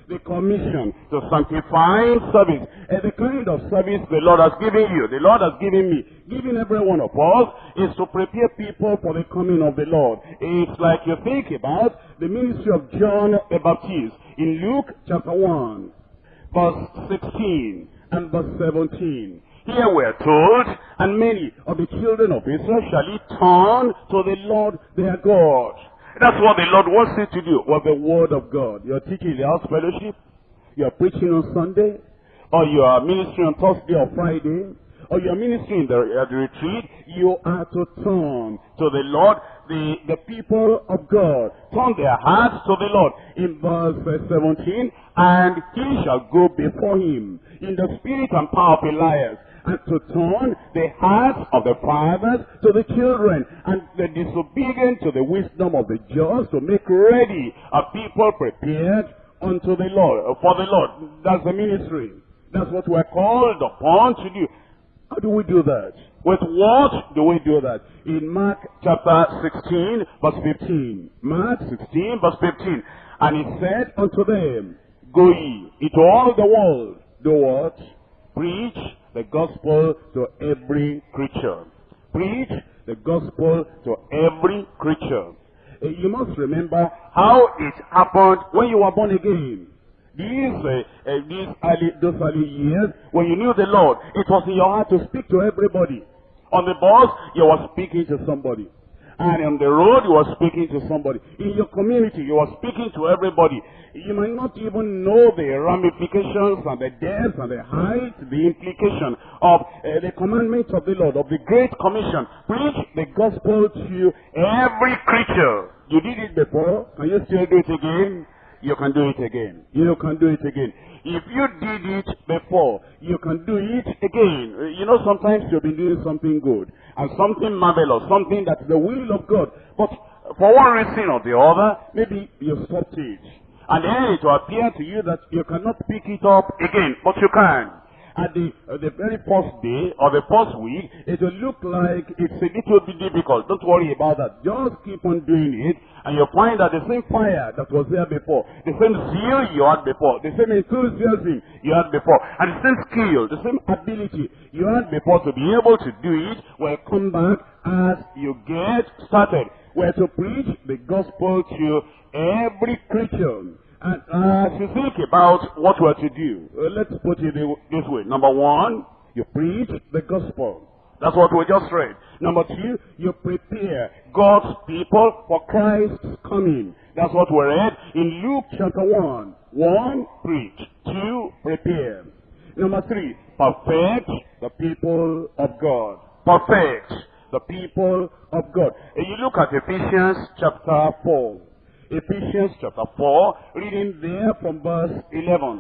the commission to sanctifying service, and the kind of service the Lord has given you, the Lord has given me, given every one of us, is to prepare people for the coming of the Lord. It's like you think about the ministry of John the Baptist in Luke chapter 1, verse 16 and verse 17. Here we are told, and many of the children of Israel shall turn to the Lord their God. That's what the Lord wants you to do, with the word of God. You're teaching in the house fellowship, you're preaching on Sunday, or you are ministering on Thursday or Friday, or you're ministering at the retreat. You are to turn to the Lord, the people of God. Turn their hearts to the Lord. In verse 17, and he shall go before him in the spirit and power of Elias, and to turn the hearts of the fathers to the children, and the disobedient to the wisdom of the just, to make ready a people prepared unto the Lord, for the Lord. That's the ministry. That's what we're called upon to do. How do we do that? With what do we do that? In Mark chapter 16, verse 15. Mark 16, verse 15. And he said unto them, go ye into all the world. Do what? Preach the gospel to every creature. Preach the gospel to every creature. You must remember how it happened when you were born again. Those early years, when you knew the Lord, it was in your heart to speak to everybody. On the bus, you were speaking to somebody. And on the road, you were speaking to somebody. In your community, you were speaking to everybody. You might not even know the ramifications and the depth and the height, the implication of the commandments of the Lord, of the Great Commission. Preach the gospel to every creature. You did it before. Can you still do it again? You can do it again. You can do it again. If you did it before, you can do it again. You know, sometimes you've been doing something good and something marvelous, something that's the will of God. But for one reason or the other, maybe you stopped it. And then it will appear to you that you cannot pick it up again, but you can. At the very first day or the first week, it will look like it's a little bit difficult. Don't worry about that. Just keep on doing it, and you'll find that the same fire that was there before, the same zeal you had before, the same enthusiasm you had before, and the same skill, the same ability you had before to be able to do it will come back as you get started. We're to preach the gospel to every creature. And as you think about what we're to do, let's put it this way. Number one, you preach the gospel. That's what we just read. Number two, you prepare God's people for Christ's coming. That's what we read in Luke chapter 1. 1, preach. 2, prepare. Number 3, perfect the people of God. Perfect the people of God. And you look at Ephesians chapter 4. Ephesians chapter 4, reading there from verse 11.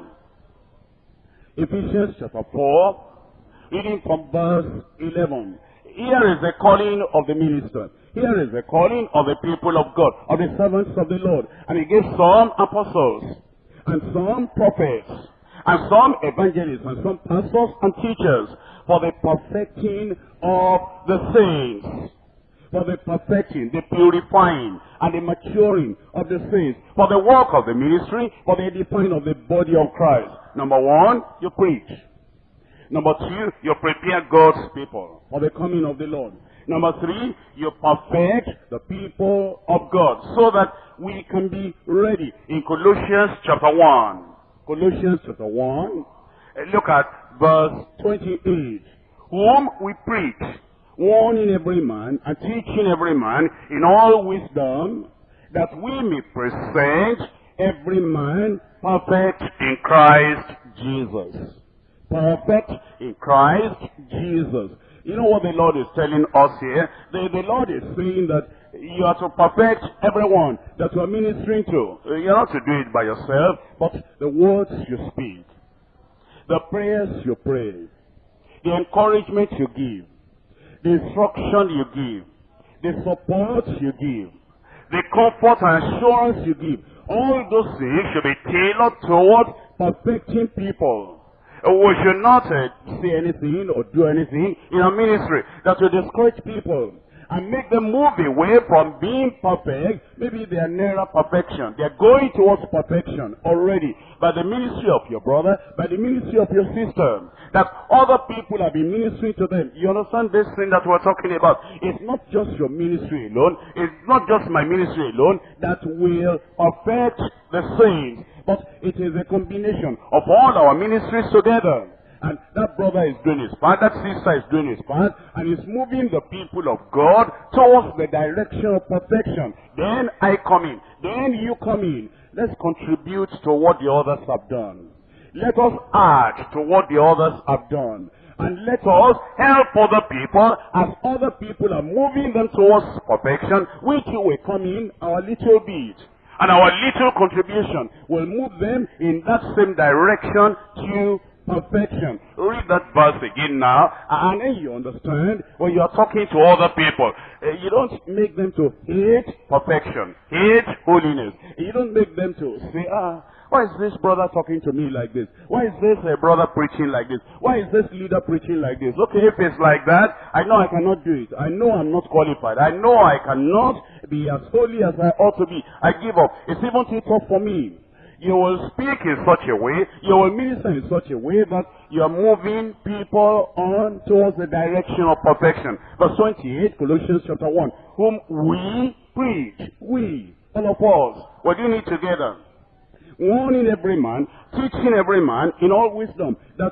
Ephesians chapter 4, reading from verse 11. Here is the calling of the minister. Here is the calling of the people of God, of the servants of the Lord. And he gave some apostles, and some prophets, and some evangelists, and some pastors and teachers, for the perfecting of the saints. For the perfecting, the purifying, and the maturing of the saints. For the work of the ministry, for the edifying of the body of Christ. Number 1, you preach. Number 2, you prepare God's people for the coming of the Lord. Number 3, you perfect the people of God so that we can be ready. In Colossians chapter 1. Colossians chapter 1. Look at verse 28. Whom we preach, warning every man and teaching every man in all wisdom, that we may present every man perfect in Christ Jesus. Perfect in Christ Jesus. You know what the Lord is telling us here? The Lord is saying that you are to perfect everyone that you are ministering to. You're not to do it by yourself, but the words you speak, the prayers you pray, the encouragement you give, the instruction you give, the support you give, the comfort and assurance you give, all those things should be tailored towards perfecting people. We should not say anything or do anything in our ministry that will discourage people and make them move away from being perfect. Maybe they are nearer perfection. They are going towards perfection already by the ministry of your brother, by the ministry of your sister. That other people have been ministering to them. You understand this thing that we're talking about? It's not just your ministry alone. It's not just my ministry alone that will affect the saints. But it is a combination of all our ministries together. And that brother is doing his part, that sister is doing his part, and is moving the people of God towards the direction of perfection. Then I come in. Then you come in. Let's contribute to what the others have done. Let us add to what the others have done. And let us help other people as other people are moving them towards perfection. We too will come in our little bit. And our little contribution will move them in that same direction to perfection. Read that verse again now, and then you understand when you are talking to other people. You don't make them to hate perfection, hate holiness. You don't make them to say, why is this brother talking to me like this? Why is this brother preaching like this? Why is this leader preaching like this? Okay, if it's like that, I know I cannot do it. I know I'm not qualified. I know I cannot be as holy as I ought to be. I give up. It's even too tough for me. You will speak in such a way, you will minister in such a way that you are moving people on towards the direction of perfection. Verse 28, Colossians chapter 1. Whom we preach, we, all of us, we're doing it together. Warning every man, teaching every man in all wisdom, that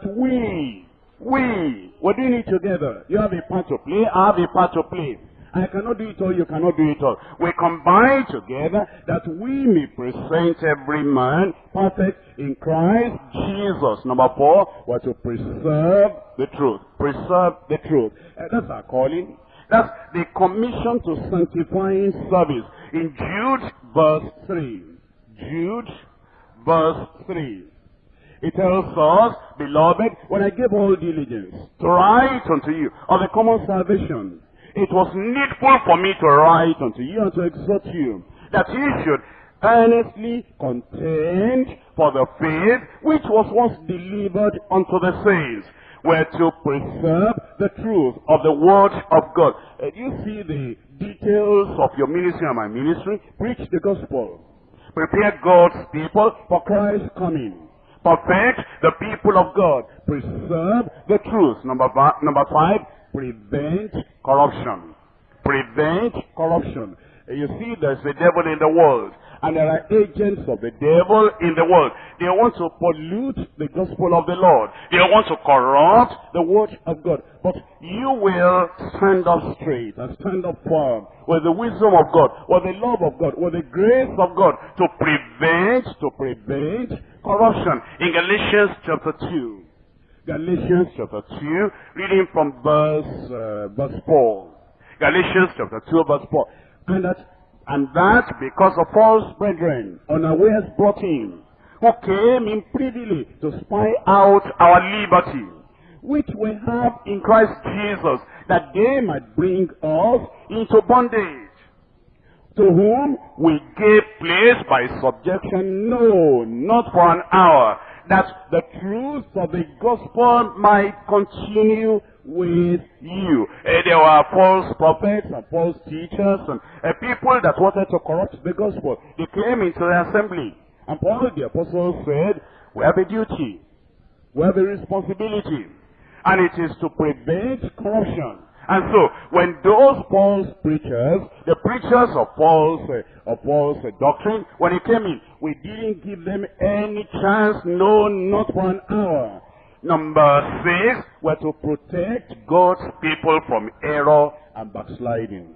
we're doing it together. You have a part to play, I have a part to play. I cannot do it all, you cannot do it all. We combine together that we may present every man perfect in Christ Jesus. Number 4, we're to preserve the truth. Preserve the truth. That's our calling. That's the commission to sanctifying service. In Jude verse 3. Jude verse 3. It tells us, beloved, when I gave all diligence to write unto you of the common salvation, it was needful for me to write unto you and to exhort you, that you should earnestly contend for the faith which was once delivered unto the saints, were to preserve the truth of the word of God. Do you see the details of your ministry and my ministry? Preach the gospel. Prepare God's people for Christ's coming. Perfect the people of God. Preserve the truth. Number 5. Prevent corruption. Prevent corruption. You see, there's a devil in the world, and there are agents of the devil in the world. They want to pollute the gospel of the Lord. They want to corrupt the word of God. But you will stand up straight and stand up firm with the wisdom of God, with the love of God, with the grace of God to prevent corruption. In Galatians chapter 2. Galatians chapter 2, reading from verse 4. Galatians chapter 2, verse 4. And that because of false brethren unawares brought in, who came in privily to spy out our liberty, which we have in Christ Jesus, that they might bring us into bondage, to whom we gave place by subjection, no, not for an hour, that the truth of the gospel might continue with you. There were false prophets and false teachers and people that wanted to corrupt the gospel. They came into the assembly. And Paul the apostle said, we have a duty. We have a responsibility. And it is to prevent corruption. And so, when those false preachers, the preachers of false doctrine, when they came in, we didn't give them any chance, no, not for an hour. Number 6, we're to protect God's people from error and backsliding.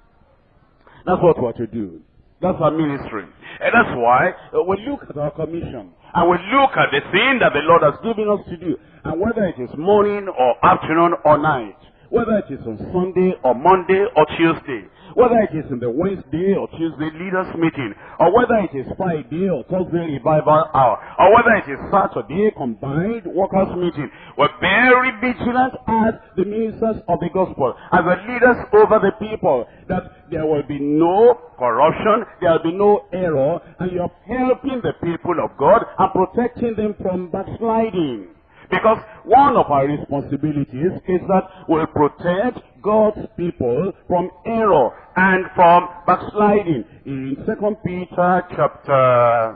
That's what we're to do. That's our ministry. And that's why we look at our commission. And we look at the thing that the Lord has given us to do. And whether it is morning or afternoon or night, whether it is on Sunday or Monday or Tuesday, whether it is in the Wednesday or Tuesday leaders meeting, or whether it is Friday or Thursday revival hour, or whether it is Saturday combined workers meeting, we're very vigilant as the ministers of the gospel, as the leaders over the people, that there will be no corruption, there will be no error, and you're helping the people of God and protecting them from backsliding. Because one of our responsibilities is that we'll protect God's people from error and from backsliding. In 2 Peter chapter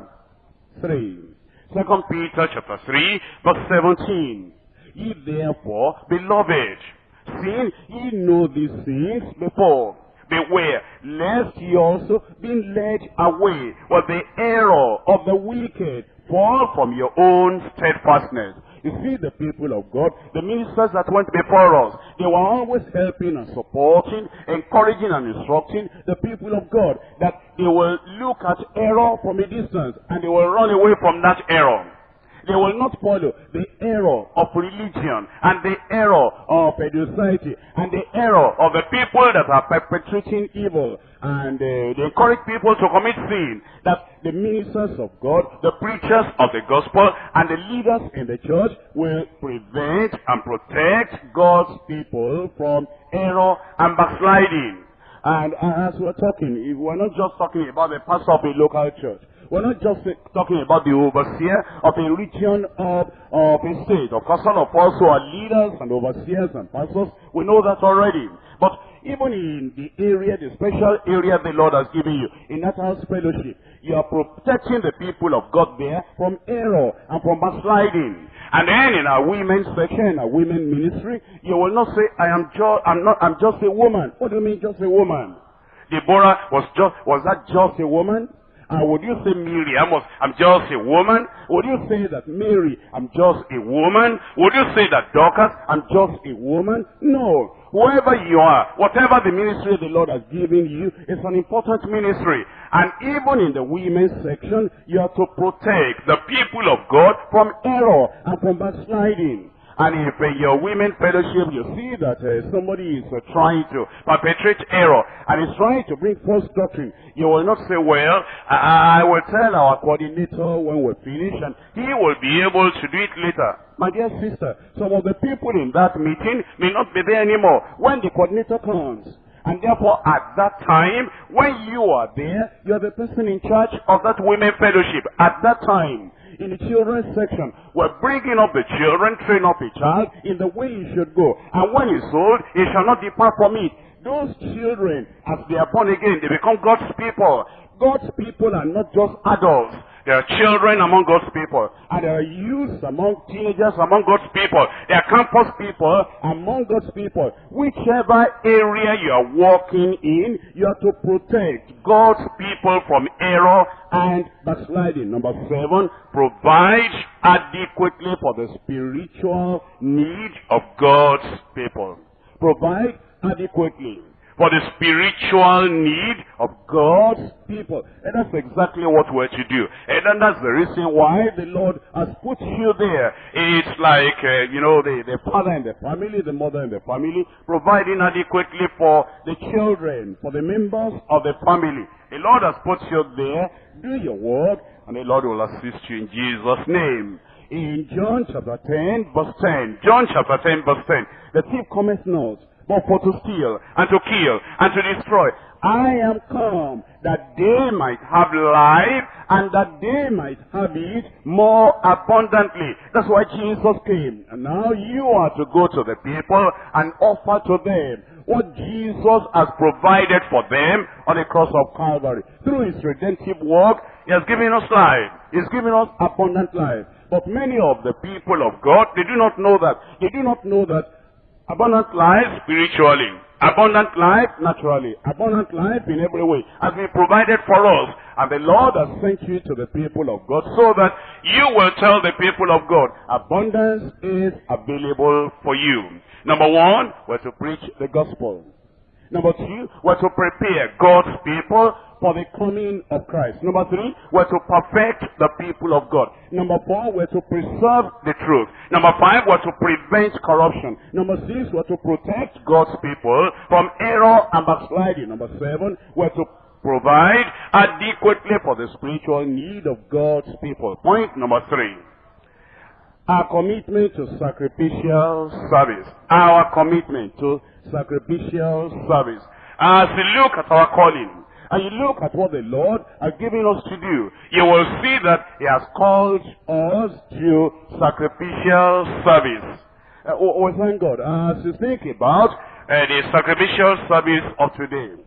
3. 2 Peter chapter 3, verse 17. Ye therefore, beloved, seeing ye know these things before, beware, lest ye also, being led away with the error of the wicked, fall from your own steadfastness. You see, the people of God, the ministers that went before us, they were always helping and supporting, encouraging and instructing the people of God, that they will look at error from a distance and they will run away from that error. They will not follow the error of religion and the error of society and the error of the people that are perpetrating evil. And they encourage people to commit sin. That the ministers of God, the preachers of the gospel, and the leaders in the church will prevent and protect God's people from error and backsliding. And as we're talking, we're not just talking about the pastor of a local church. We're not just talking about the overseer of a region of a state. Of course, some of us who are leaders and overseers and pastors, we know that already. But even in the area, the special area the Lord has given you, in that house fellowship, you are protecting the people of God there from error and from backsliding. And then in our women's section, in our women ministry, you will not say, I'm just a woman. What do you mean just a woman? Deborah was that just a woman? Would you say Miriam I'm just a woman? Would you say that Mary, I'm just a woman? Would you say that Dorcas, I'm just a woman? No. Whoever you are, whatever the ministry the Lord has given you, is an important ministry. And even in the women's section, you have to protect the people of God from error and from backsliding. And if in your women fellowship you see that somebody is trying to perpetrate error and is trying to bring false doctrine, you will not say, well, I will tell our coordinator when we finish and he will be able to do it later. My dear sister, some of the people in that meeting may not be there anymore when the coordinator comes. And therefore, at that time, when you are there, you are the person in charge of that women fellowship. At that time, in the children's section, we're bringing up the children, train up a child in the way he should go. And when he's old, he shall not depart from it. Those children, as they are born again, they become God's people. God's people are not just adults. There are children among God's people. And there are youths among teenagers among God's people. There are campus people among God's people. Whichever area you are walking in, you have to protect God's people from error and backsliding. Number 7, provide adequately for the spiritual need of God's people. Provide adequately for the spiritual need of God's people. And that's exactly what we're to do. And that's the reason why the Lord has put you there. It's like, the father in the family, the mother in the family, providing adequately for the children, for the members of the family. The Lord has put you there. Do your work, and the Lord will assist you in Jesus' name. In John chapter 10, verse 10. John chapter 10, verse 10. The thief cometh not, but for to steal, and to kill, and to destroy. I am come that they might have life, and that they might have it more abundantly. That's why Jesus came. And now you are to go to the people and offer to them what Jesus has provided for them on the cross of Calvary. Through his redemptive work, he has given us life. He's given us abundant life. But many of the people of God, they do not know that. They do not know that abundant life spiritually, abundant life naturally, abundant life in every way has been provided for us. And the Lord has sent you to the people of God so that you will tell the people of God, abundance is available for you. Number 1, we're to preach the gospel. Number 2, we're to prepare God's people for the coming of Christ. Number 3, we're to perfect the people of God. Number 4, we're to preserve the truth. Number 5, we're to prevent corruption. Number 6, we're to protect God's people from error and backsliding. Number 7, we're to provide adequately for the spiritual need of God's people. Point number 3. Our commitment to sacrificial service. Our commitment to sacrificial service. As we look at our calling, and you look at what the Lord has given us to do, you will see that he has called us to sacrificial service. Thank God. As you think about the sacrificial service of today,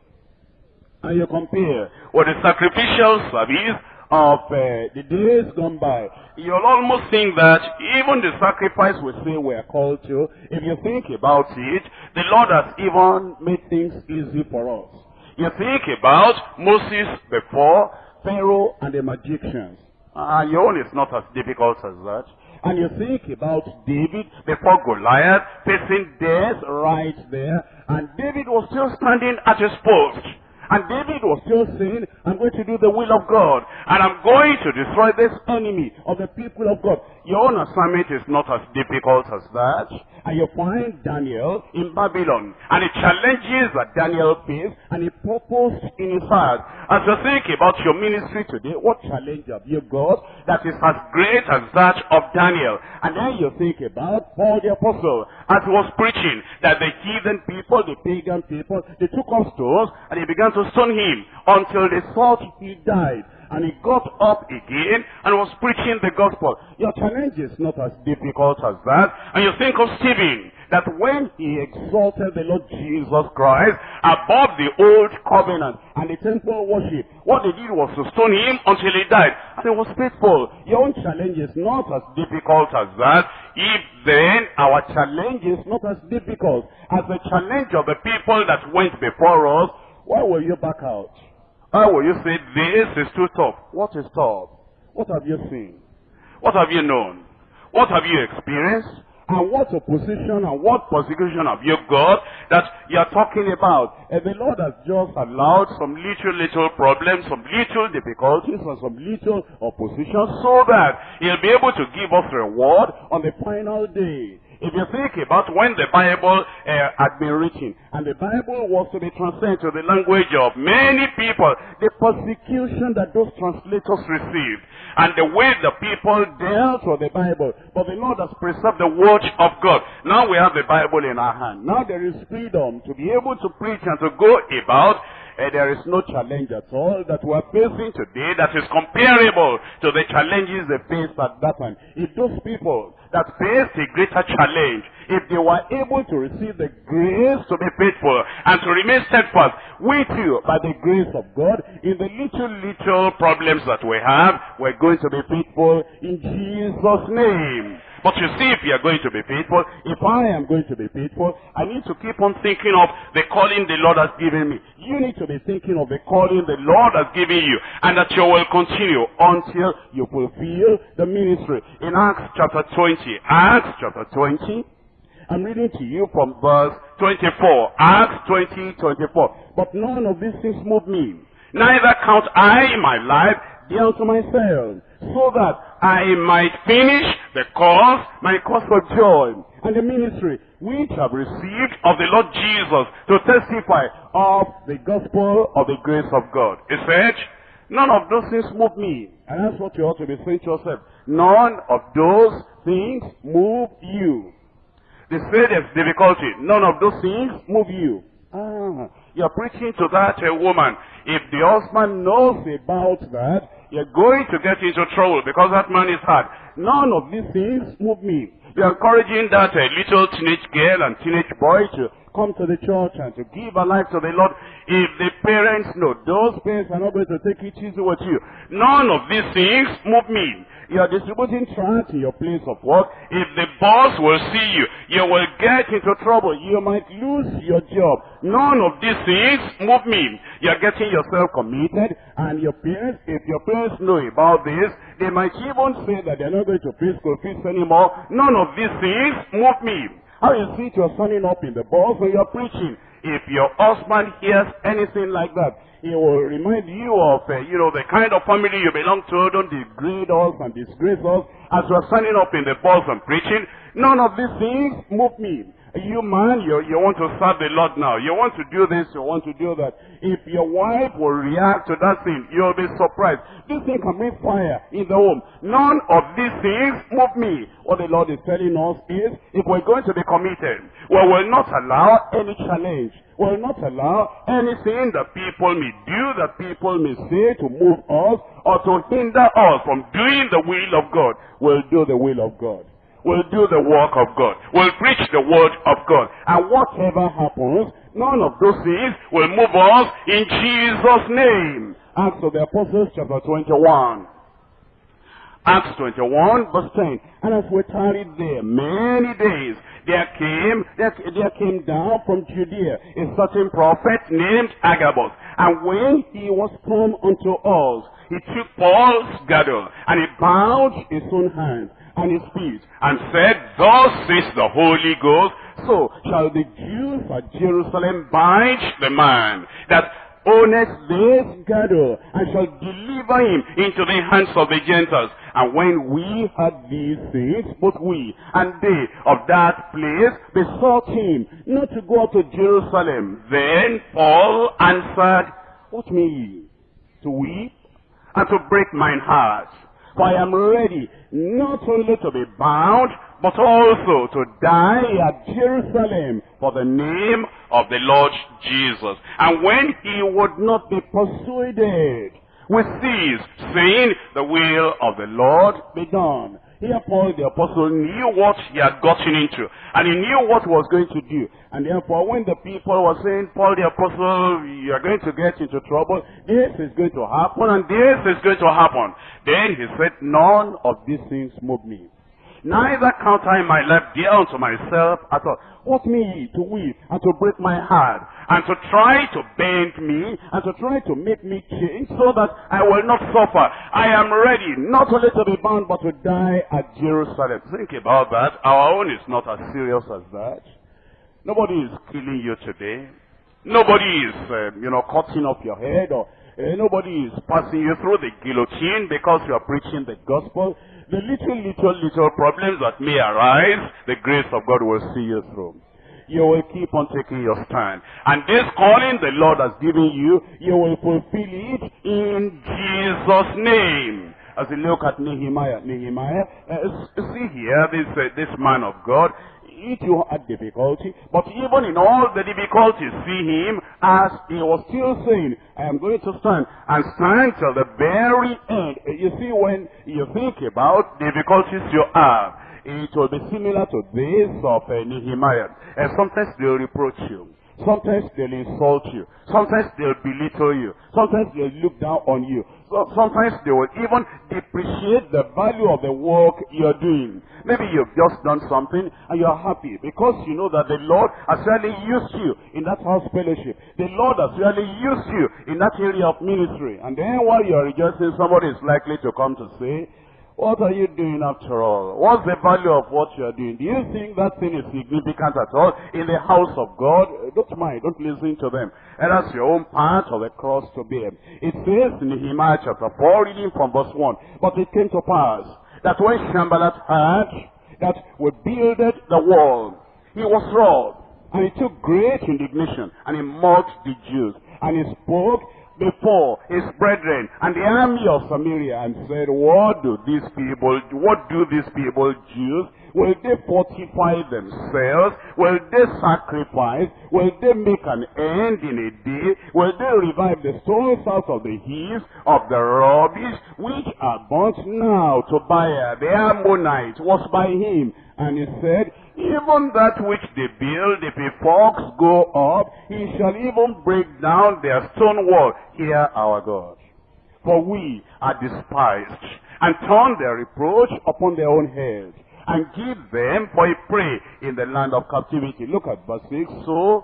and you compare with the sacrificial service of the days gone by, you'll almost think that even the sacrifice we say we're called to, if you think about it, the Lord has even made things easy for us. You think about Moses before, Pharaoh and the magicians. Your own is not as difficult as that. And you think about David before Goliath, facing death right there, and David was still standing at his post. And David was still saying, I'm going to do the will of God, and I'm going to destroy this enemy of the people of God. Your own assignment is not as difficult as that. And you find Daniel in Babylon, and the challenges that Daniel faced, and he purposed in his heart. As you think about your ministry today, what challenge have you got that is as great as that of Daniel? And then you think about Paul the Apostle, as he was preaching, that the heathen people, the pagan people, they took up stones, and they began to stone him until they thought he died. And he got up again and was preaching the gospel. Your challenge is not as difficult as that. And you think of Stephen, that when he exalted the Lord Jesus Christ above the old covenant and the temple worship, what they did was to stone him until he died. And he was faithful. Your own challenge is not as difficult as that. If then our challenge is not as difficult as the challenge of the people that went before us, why will you back out? Why will you say, this is too tough? What is tough? What have you seen? What have you known? What have you experienced? And what opposition and what persecution have you got that you're talking about? And the Lord has just allowed some little problems, some little difficulties, and some little opposition so that He'll be able to give us reward on the final day. If you think about when the Bible had been written, and the Bible was to be translated to the language of many people, the persecution that those translators received, and the way the people dealt with the Bible. But the Lord has preserved the word of God. Now we have the Bible in our hand. Now there is freedom to be able to preach and to go about. There is no challenge at all that we are facing today that is comparable to the challenges they faced at that time. If those people that faced a greater challenge, if they were able to receive the grace to be faithful and to remain steadfast with you by the grace of God, in the little problems that we have, we're going to be faithful in Jesus' name. But you see, if you are going to be faithful, if I am going to be faithful, I need to keep on thinking of the calling the Lord has given me. You need to be thinking of the calling the Lord has given you, and that you will continue until you fulfill the ministry. In Acts chapter 20, Acts chapter 20, I'm reading to you from verse 24, Acts 20:24. But none of these things move me, neither count I my life dear to myself, so that I might finish the course, my course for joy, and the ministry which I've received of the Lord Jesus to testify of the gospel of the grace of God. He said, none of those things move me. And that's what you ought to be saying to yourself. None of those things move you. They say there's difficulty. None of those things move you. You're preaching to that woman. If the husband knows about that, you're going to get into trouble because that man is hard. None of these things move me. You're encouraging that little teenage girl and teenage boy to come to the church and to give a life to the Lord. If the parents know, those parents are not going to take it easy with you. None of these things move me. You are distributing tracts in your place of work. If the boss will see you, you will get into trouble. You might lose your job. None of these things move me. You are getting yourself committed, and your parents, if your parents know about this, they might even say that they're not going to pay school fees anymore. None of these things move me. How you see you're standing up in the boss when you're preaching. If your husband hears anything like that, he will remind you of, the kind of family you belong to. Don't degrade us and disgrace us as we're standing up in the boss and preaching. None of these things move me. You man, you want to serve the Lord now. You want to do this, you want to do that. If your wife will react to that thing, you'll be surprised. This thing can bring fire in the home. None of these things move me. What the Lord is telling us is, if we're going to be committed, we will not allow any challenge. We will not allow anything that people may do, that people may say to move us or to hinder us from doing the will of God. We'll do the will of God. We'll do the work of God. We'll preach the word of God. And whatever happens, none of those things will move us in Jesus' name. Acts of the Apostles chapter 21. Acts 21 verse 10. And as we tarried there many days, there came down from Judea a certain prophet named Agabus. And when he was come unto us, he took Paul's girdle, and he bound his own hands and his feet, and said, Thus says the Holy Ghost, so shall the Jews at Jerusalem bind the man that owneth this girdle, and shall deliver him into the hands of the Gentiles. And when we heard these things, both we and they of that place besought him not to go up to Jerusalem. Then Paul answered, What mean ye? To weep and to break mine heart? For I am ready not only to be bound, but also to die at Jerusalem for the name of the Lord Jesus. And when he would not be persuaded, we ceased, saying, The will of the Lord be done. Here Paul the apostle knew what he had gotten into, and he knew what he was going to do. And therefore when the people were saying, Paul the apostle, you are going to get into trouble, this is going to happen, and this is going to happen, then he said, None of these things move me. Neither count I my life dear unto myself at all. What mean ye to weep and to break my heart, and to try to bend me, and to try to make me change, so that I will not suffer? I am ready not only to be bound, but to die at Jerusalem. Think about that. Our own is not as serious as that. Nobody is killing you today. Nobody is, cutting off your head, or nobody is passing you through the guillotine because you are preaching the gospel. The little problems that may arise, the grace of God will see you through. You will keep on taking your stand. And this calling the Lord has given you, you will fulfill it in Jesus' name. As we look at Nehemiah, see here, this man of God, he too had difficulty, but even in all the difficulties, see him as he was still saying, I am going to stand, and stand till the very end. You see, when you think about difficulties you have, it will be similar to this of Nehemiah. And sometimes they'll reproach you. Sometimes they'll insult you. Sometimes they'll belittle you. Sometimes they'll look down on you. Sometimes they will even depreciate the value of the work you're doing. Maybe you've just done something and you're happy because you know that the Lord has really used you in that house fellowship. The Lord has really used you in that area of ministry. And then while you're rejoicing, somebody is likely to come to say, what are you doing after all? What's the value of what you're doing? Do you think that thing is significant at all in the house of God? Don't mind, don't listen to them. And that's your own part of the cross to bear. It says in Nehemiah chapter 4, reading from verse 1, But it came to pass that when Sanballat heard that we builded the wall, he was wroth, and he took great indignation, and he mocked the Jews, and he spoke before his brethren and the army of Samaria, and said, What do these people, Jews? Will they fortify themselves? Will they sacrifice? Will they make an end in a day? Will they revive the stones out of the heaps of the rubbish which are burnt? Now Tobiah the Ammonite was by him, and he said, Even that which they build, if a fox go up, he shall even break down their stone wall. Hear our God. For we are despised, and turn their reproach upon their own heads, and give them for a prey in the land of captivity. Look at verse 6. So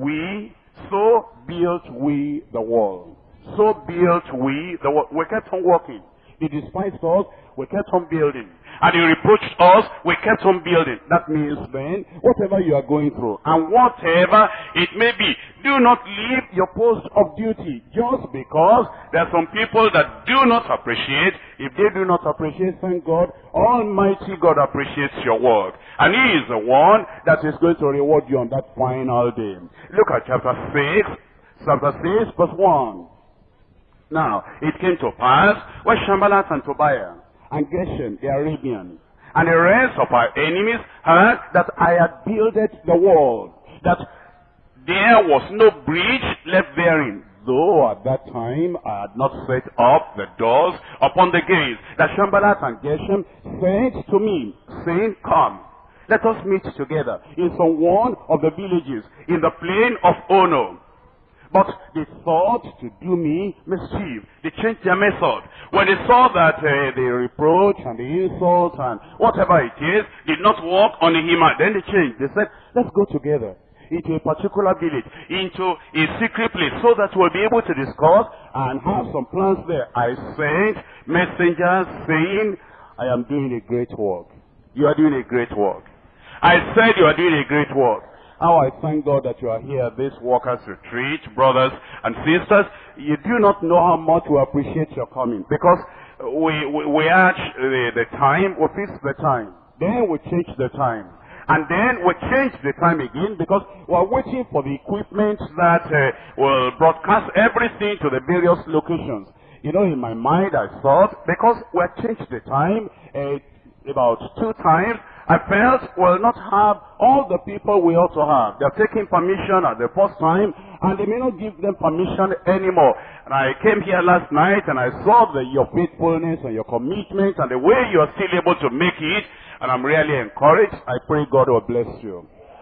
built we the wall. So built we the wall. We kept on working. They despised us, we kept on building. And they reproached us, we kept on building. That means then, whatever you are going through, and whatever it may be, do not leave your post of duty just because there are some people that do not appreciate. If they do not appreciate, thank God, Almighty God appreciates your work. And He is the one that is going to reward you on that final day. Look at chapter 6, verse 1. Now, it came to pass when Sanballat and Tobiah and Geshem the Arabian and the rest of our enemies heard that I had builded the wall, that there was no breach left therein, though at that time I had not set up the doors upon the gates, that Sanballat and Geshem sent to me, saying, come, let us meet together in some one of the villages in the plain of Ono. But they thought to do me mischief. They changed their method. When they saw that the reproach and the insult and whatever it is did not work on the Haman, then they changed. They said, let's go together into a particular village, into a secret place, so that we'll be able to discuss and have some plans there. I sent messengers saying, I am doing a great work. You are doing a great work. I said you are doing a great work. How I thank God that you are here at this workers' retreat, brothers and sisters. You do not know how much we appreciate your coming, because we arch the time, we fix the time, then we change the time, and then we change the time again, because we are waiting for the equipment that will broadcast everything to the various locations. You know, in my mind I thought, because we have changed the time about 2 times, I felt we'll not have all the people we ought to have. They're taking permission at the first time, and they may not give them permission anymore. And I came here last night, and I saw your faithfulness and your commitment and the way you're still able to make it, and I'm really encouraged. I pray God will bless you.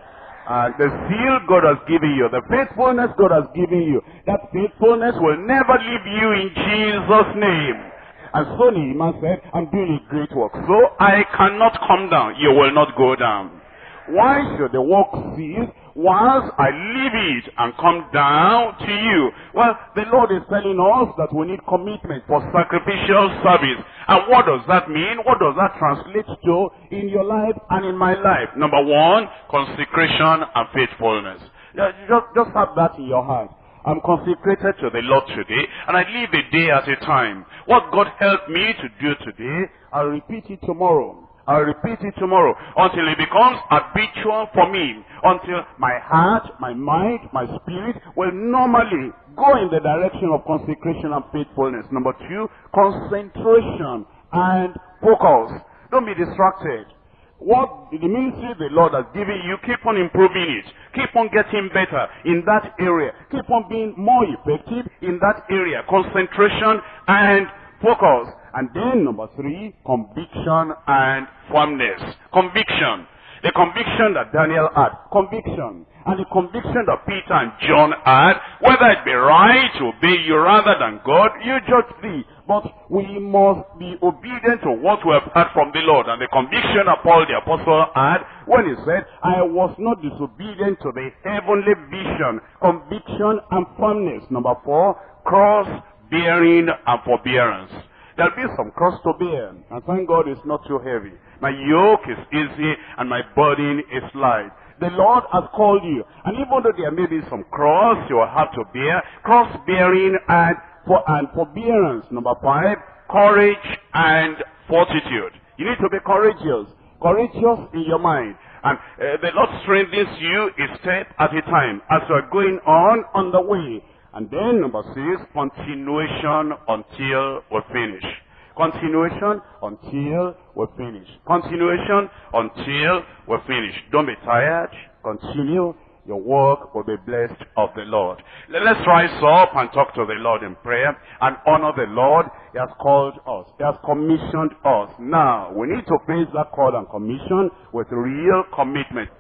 And the zeal God has given you, the faithfulness God has given you, that faithfulness will never leave you in Jesus' name. And so Nehemiah said, I'm doing a great work, so I cannot come down. You will not go down. Why should the work cease whilst I leave it and come down to you? Well, the Lord is telling us that we need commitment for sacrificial service. And what does that mean? What does that translate to in your life and in my life? Number 1, consecration and faithfulness. Just have that in your heart. I'm consecrated to the Lord today, and I live a day at a time. What God helped me to do today, I'll repeat it tomorrow. I'll repeat it tomorrow until it becomes habitual for me, until my heart, my mind, my spirit will normally go in the direction of consecration and faithfulness. Number 2, concentration and focus. Don't be distracted. What the ministry the Lord has given you, keep on improving it. Keep on getting better in that area. Keep on being more effective in that area. Concentration and focus. And then number 3, conviction and firmness. Conviction. The conviction that Daniel had. Conviction. And the conviction that Peter and John had. Whether it be right to obey you rather than God, you judge thee. But we must be obedient to what we have heard from the Lord. And the conviction that Paul the Apostle had when he said, I was not disobedient to the heavenly vision. Conviction and firmness. Number 4, cross-bearing and forbearance. There'll be some cross to bear. And thank God it's not too heavy. My yoke is easy and my burden is light. The Lord has called you. And even though there may be some cross you will have to bear, cross-bearing and forbearance. Number 5, courage and fortitude. You need to be courageous. Courageous in your mind. And the Lord strengthens you a step at a time as you are going on the way. And then number 6, continuation until we finish. Continuation until we finish. Continuation until we finish. Don't be tired. Continue. Your work will be blessed of the Lord. Let's rise up and talk to the Lord in prayer and honor the Lord. He has called us. He has commissioned us. Now, we need to face that call and commission with real commitment.